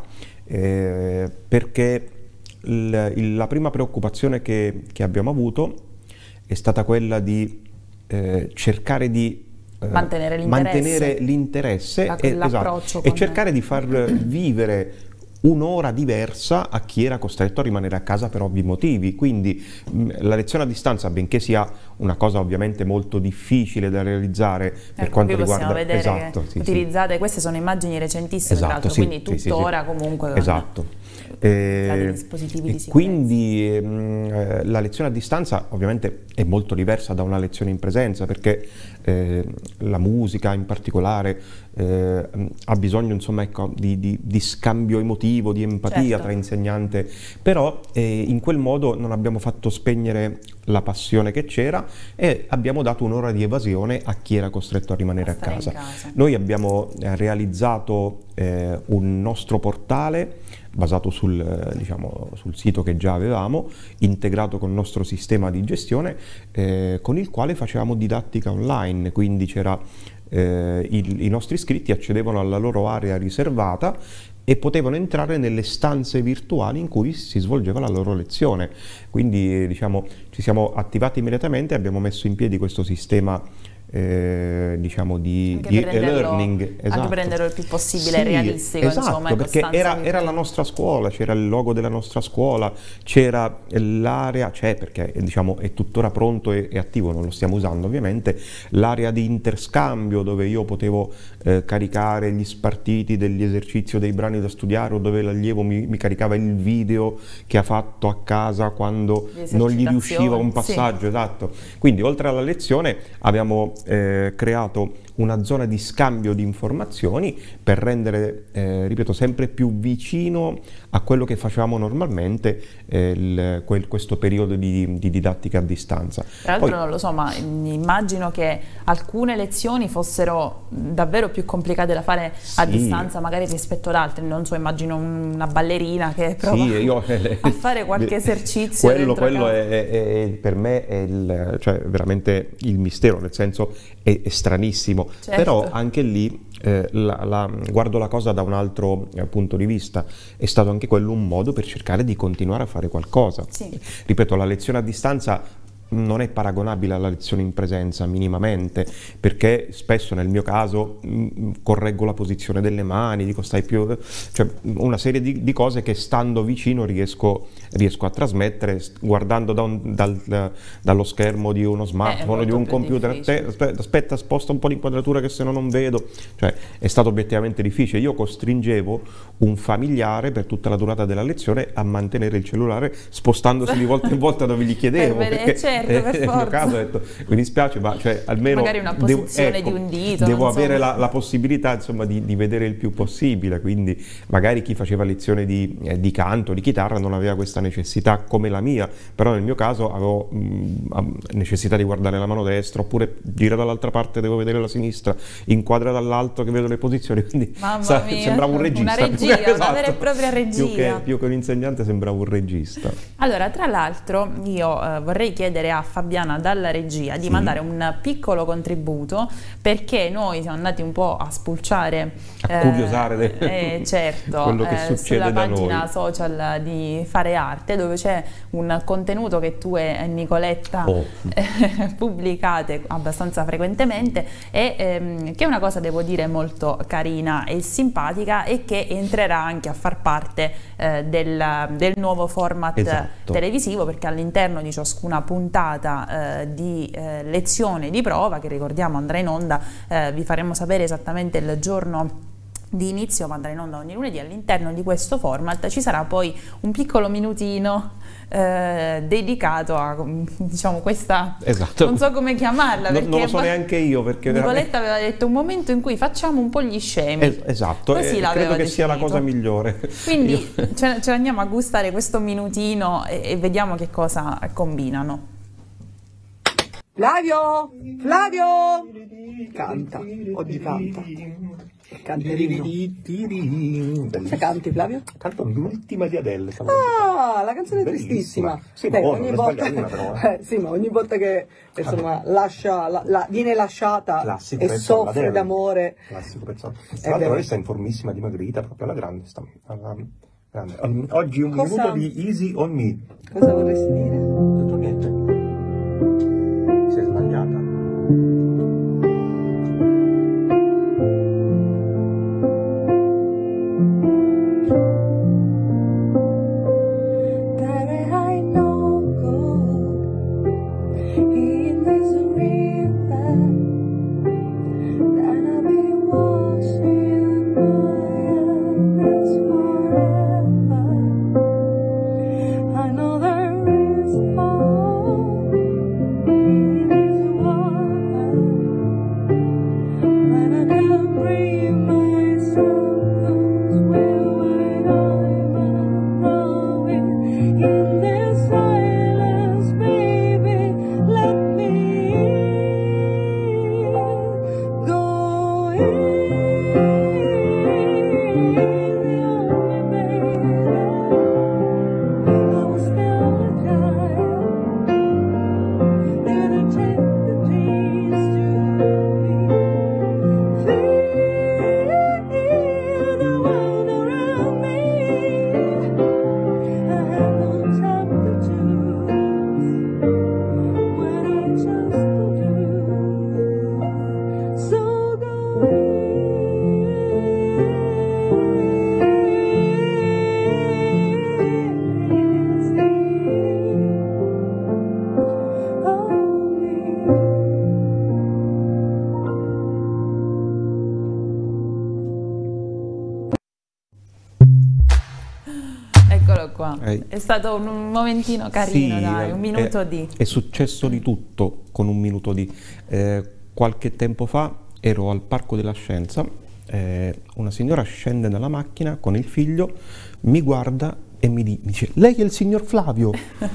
eh, perché il, il, la prima preoccupazione che, che abbiamo avuto è stata quella di eh, cercare di eh, mantenere l'interesse, mantenere l'interesse la, e, esatto, e cercare di far vivere un'ora diversa a chi era costretto a rimanere a casa per ovvi motivi. Quindi mh, la lezione a distanza, benché sia una cosa ovviamente molto difficile da realizzare per ecco, quanto qui riguarda vedere esatto, che sì, utilizzate, sì. queste sono immagini recentissime esatto, tra l'altro, sì, quindi sì, tuttora sì, sì. comunque esatto. Eh, dispositivi di e quindi mh, la lezione a distanza ovviamente è molto diversa da una lezione in presenza, perché eh, la musica in particolare eh, ha bisogno insomma ecco, di, di, di scambio emotivo, di empatia certo. tra insegnante, però eh, in quel modo non abbiamo fatto spegnere la passione che c'era e abbiamo dato un'ora di evasione a chi era costretto a rimanere a, a casa. casa. Noi abbiamo eh, realizzato eh, un nostro portale basato sul, diciamo, sul sito che già avevamo, integrato con il nostro sistema di gestione, eh, con il quale facevamo didattica online, quindi c'era eh, il, i nostri iscritti accedevano alla loro area riservata e potevano entrare nelle stanze virtuali in cui si svolgeva la loro lezione. Quindi diciamo, ci siamo attivati immediatamente e abbiamo messo in piedi questo sistema Eh, diciamo di, di e-learning, esatto. anche per renderlo il più possibile sì, realistico, esatto, insomma, perché era, era la nostra scuola, c'era il logo della nostra scuola, c'era l'area, c'è perché diciamo è tuttora pronto e, e attivo, non lo stiamo usando ovviamente, l'area di interscambio dove io potevo eh, caricare gli spartiti degli esercizi o dei brani da studiare, o dove l'allievo mi, mi caricava il video che ha fatto a casa quando non gli riusciva un passaggio, sì. esatto. Quindi oltre alla lezione abbiamo Eh, creato una zona di scambio di informazioni per rendere, eh, ripeto, sempre più vicino a quello che facevamo normalmente eh, il, quel, questo periodo di, di didattica a distanza. Tra l'altro non lo so, ma immagino che alcune lezioni fossero davvero più complicate da fare a sì. distanza magari rispetto ad altre, non so, immagino una ballerina che prova sì, io, a fare qualche esercizio. Quello, quello è, è, è, per me è il, cioè, veramente il mistero, nel senso è, è stranissimo. Certo. Però anche lì eh, la, la, guardo la cosa da un altro eh, punto di vista, è stato anche quello un modo per cercare di continuare a fare qualcosa. Sì. Ripeto, la lezione a distanza non è paragonabile alla lezione in presenza minimamente, perché spesso nel mio caso mh, correggo la posizione delle mani, dico stai più, cioè una serie di, di cose che stando vicino riesco, riesco a trasmettere, guardando da un, dal, dallo schermo di uno smartphone, di un computer, te, aspetta, sposta un po' l'inquadratura che se no non vedo, cioè è stato obiettivamente difficile. Io costringevo un familiare per tutta la durata della lezione a mantenere il cellulare spostandosi di volta in volta dove gli chiedevo, per perché certo, per nel mio caso ho detto mi dispiace, ma cioè, almeno magari una posizione devo, ecco, di un dito, devo insomma. avere la, la possibilità insomma di, di vedere il più possibile, quindi magari chi faceva lezione di, eh, di canto, di chitarra non aveva questa necessità come la mia, però nel mio caso avevo mh, necessità di guardare la mano destra, oppure gira dall'altra parte devo vedere la sinistra, inquadra dall'alto che vedo le posizioni, quindi sa, sembrava un regista, una regia, esatto. Una vera e propria regia. Più che, più che un insegnante sembrava un regista. Allora, tra l'altro io eh, vorrei chiedere a Fabiana dalla regia di sì. mandare un piccolo contributo, perché noi siamo andati un po' a spulciare, a eh, curiosare eh, certo, quello che eh, succede sulla da pagina noi. social di Fare Arte, dove c'è un contenuto che tu e Nicoletta oh. eh, pubblicate abbastanza frequentemente e ehm, che è una cosa, devo dire, molto carina e simpatica, e che entrerà anche a far parte eh, del, del nuovo format esatto. televisivo, perché all'interno di ciascuna puntata eh, di eh, lezione di prova, che ricordiamo andrà in onda, eh, vi faremo sapere esattamente il giorno di inizio, ma andrà in onda ogni lunedì. All'interno di questo format ci sarà poi un piccolo minutino eh, dedicato a, diciamo, questa, esatto. non so come chiamarla, no, perché non lo so neanche io, perché Nicoletta aveva detto un momento in cui facciamo un po' gli scemi, es esatto, così eh, credo che definito. sia la cosa migliore. Quindi io... ce, ce andiamo a gustare questo minutino e, e vediamo che cosa combinano. Flavio! Flavio! Canta, oggi canta. Canterino. Cosa canti, Flavio? Canto l'ultima di Adele. Ah, la canzone tristissima. Sì, Beh, ma ogni volta, una, però, eh, sì, ma ogni volta che insomma, lascia, la, la, viene lasciata classico e soffre d'amore. Classico pezzo. Tra l'altro lei sta informissima, dimagrita, proprio alla grande. Sta, alla grande. Oggi un Cosa... minuto di Easy on Me. Cosa vorresti dire? Non detto niente. Si è sbagliata. Qua. È stato un momentino carino, sì, dai, un minuto è, di... È successo di tutto con un minuto di... Eh, qualche tempo fa ero al Parco della Scienza, eh, una signora scende dalla macchina con il figlio, mi guarda e mi dice: lei è il signor Flavio?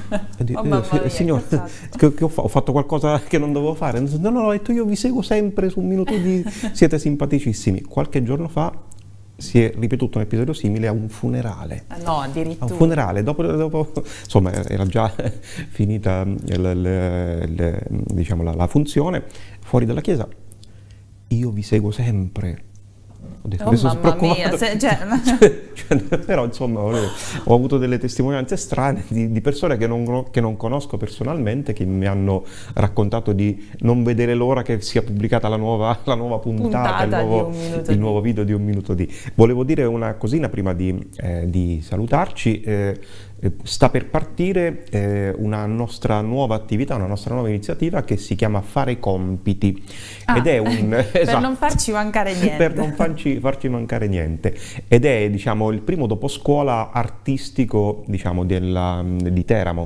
E dico, oh, eh, signor, che, che ho, fa ho fatto qualcosa che non dovevo fare? No, no, ho detto, io vi seguo sempre su un minuto di... siete simpaticissimi. Qualche giorno fa si è ripetuto un episodio simile a un funerale. No, addirittura. A un funerale, dopo, dopo insomma, era già finita il, il, il, diciamo, la, la funzione, fuori dalla chiesa. Io vi seguo sempre. Ho detto, oh, adesso mamma mia, se, cioè... cioè, però insomma ho avuto delle testimonianze strane di, di persone che non, che non conosco personalmente, che mi hanno raccontato di non vedere l'ora che sia pubblicata la nuova, la nuova puntata, puntata il, nuovo, il nuovo video di Un Minuto Di. Volevo dire una cosina prima di, eh, di salutarci. Eh, sta per partire eh, una nostra nuova attività, una nostra nuova iniziativa che si chiama Fare Compiti. Ah, ed è un, per esatto, non farci mancare niente. Per non farci, farci mancare niente. Ed è, diciamo, il primo doposcuola artistico, diciamo, della, di Teramo.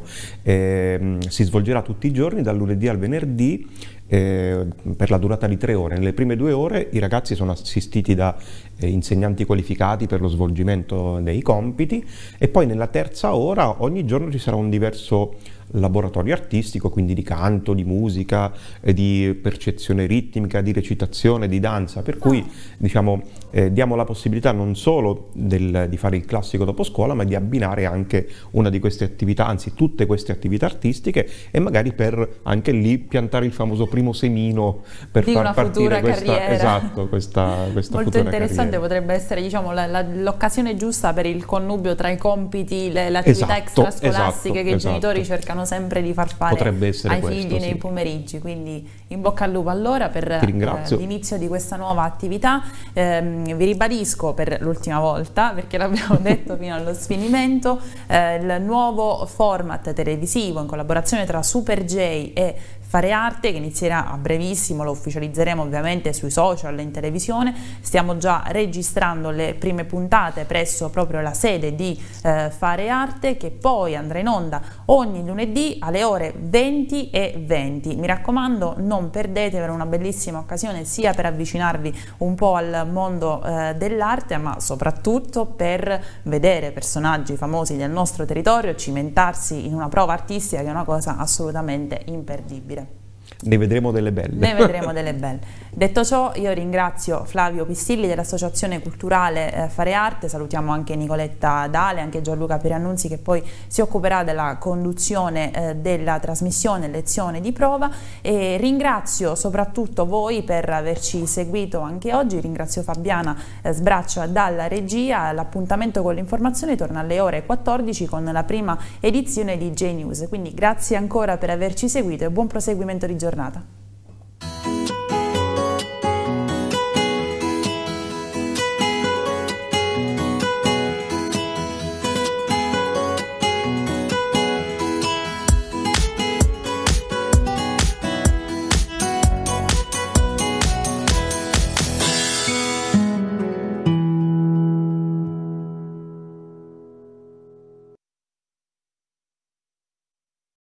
Eh, si svolgerà tutti i giorni, dal lunedì al venerdì, Eh, per la durata di tre ore. Nelle prime due ore i ragazzi sono assistiti da eh, insegnanti qualificati per lo svolgimento dei compiti, e poi nella terza ora ogni giorno ci sarà un diverso laboratorio artistico, quindi di canto, di musica, eh, di percezione ritmica, di recitazione, di danza, per cui oh. diciamo eh, diamo la possibilità non solo del, di fare il classico dopo scuola, ma di abbinare anche una di queste attività, anzi tutte queste attività artistiche, e magari per anche lì piantare il famoso primo semino per di far una partire futura questa, carriera. Esatto, questa, questa molto futura interessante carriera. Potrebbe essere, diciamo, l'occasione giusta per il connubio tra i compiti, le, le attività esatto, extrascolastiche esatto, che esatto. i genitori cercano sempre di far fare ai questo, figli nei sì. pomeriggi. Quindi in bocca al lupo allora per eh, l'inizio di questa nuova attività. Eh, vi ribadisco per l'ultima volta, perché l'abbiamo detto fino allo sfinimento, eh, il nuovo format televisivo in collaborazione tra Super J e Fare Arte, che inizierà a brevissimo, lo ufficializzeremo ovviamente sui social e in televisione. Stiamo già registrando le prime puntate presso proprio la sede di eh, Fare Arte, che poi andrà in onda ogni lunedì alle ore venti e venti. Mi raccomando, non perdetevelo, una bellissima occasione sia per avvicinarvi un po' al mondo eh, dell'arte, ma soprattutto per vedere personaggi famosi del nostro territorio e cimentarsi in una prova artistica che è una cosa assolutamente imperdibile. Ne vedremo delle belle. Ne vedremo delle belle. Detto ciò, io ringrazio Flavio Pistilli dell'Associazione Culturale eh, Fare Arte, salutiamo anche Nicoletta Dale, anche Gianluca Periannunzi, che poi si occuperà della conduzione eh, della trasmissione lezione di prova, e ringrazio soprattutto voi per averci seguito anche oggi. Ringrazio Fabiana eh, Sbraccia dalla regia. L'appuntamento con l'informazione torna alle ore quattordici con la prima edizione di J News, quindi grazie ancora per averci seguito e buon proseguimento di giornata.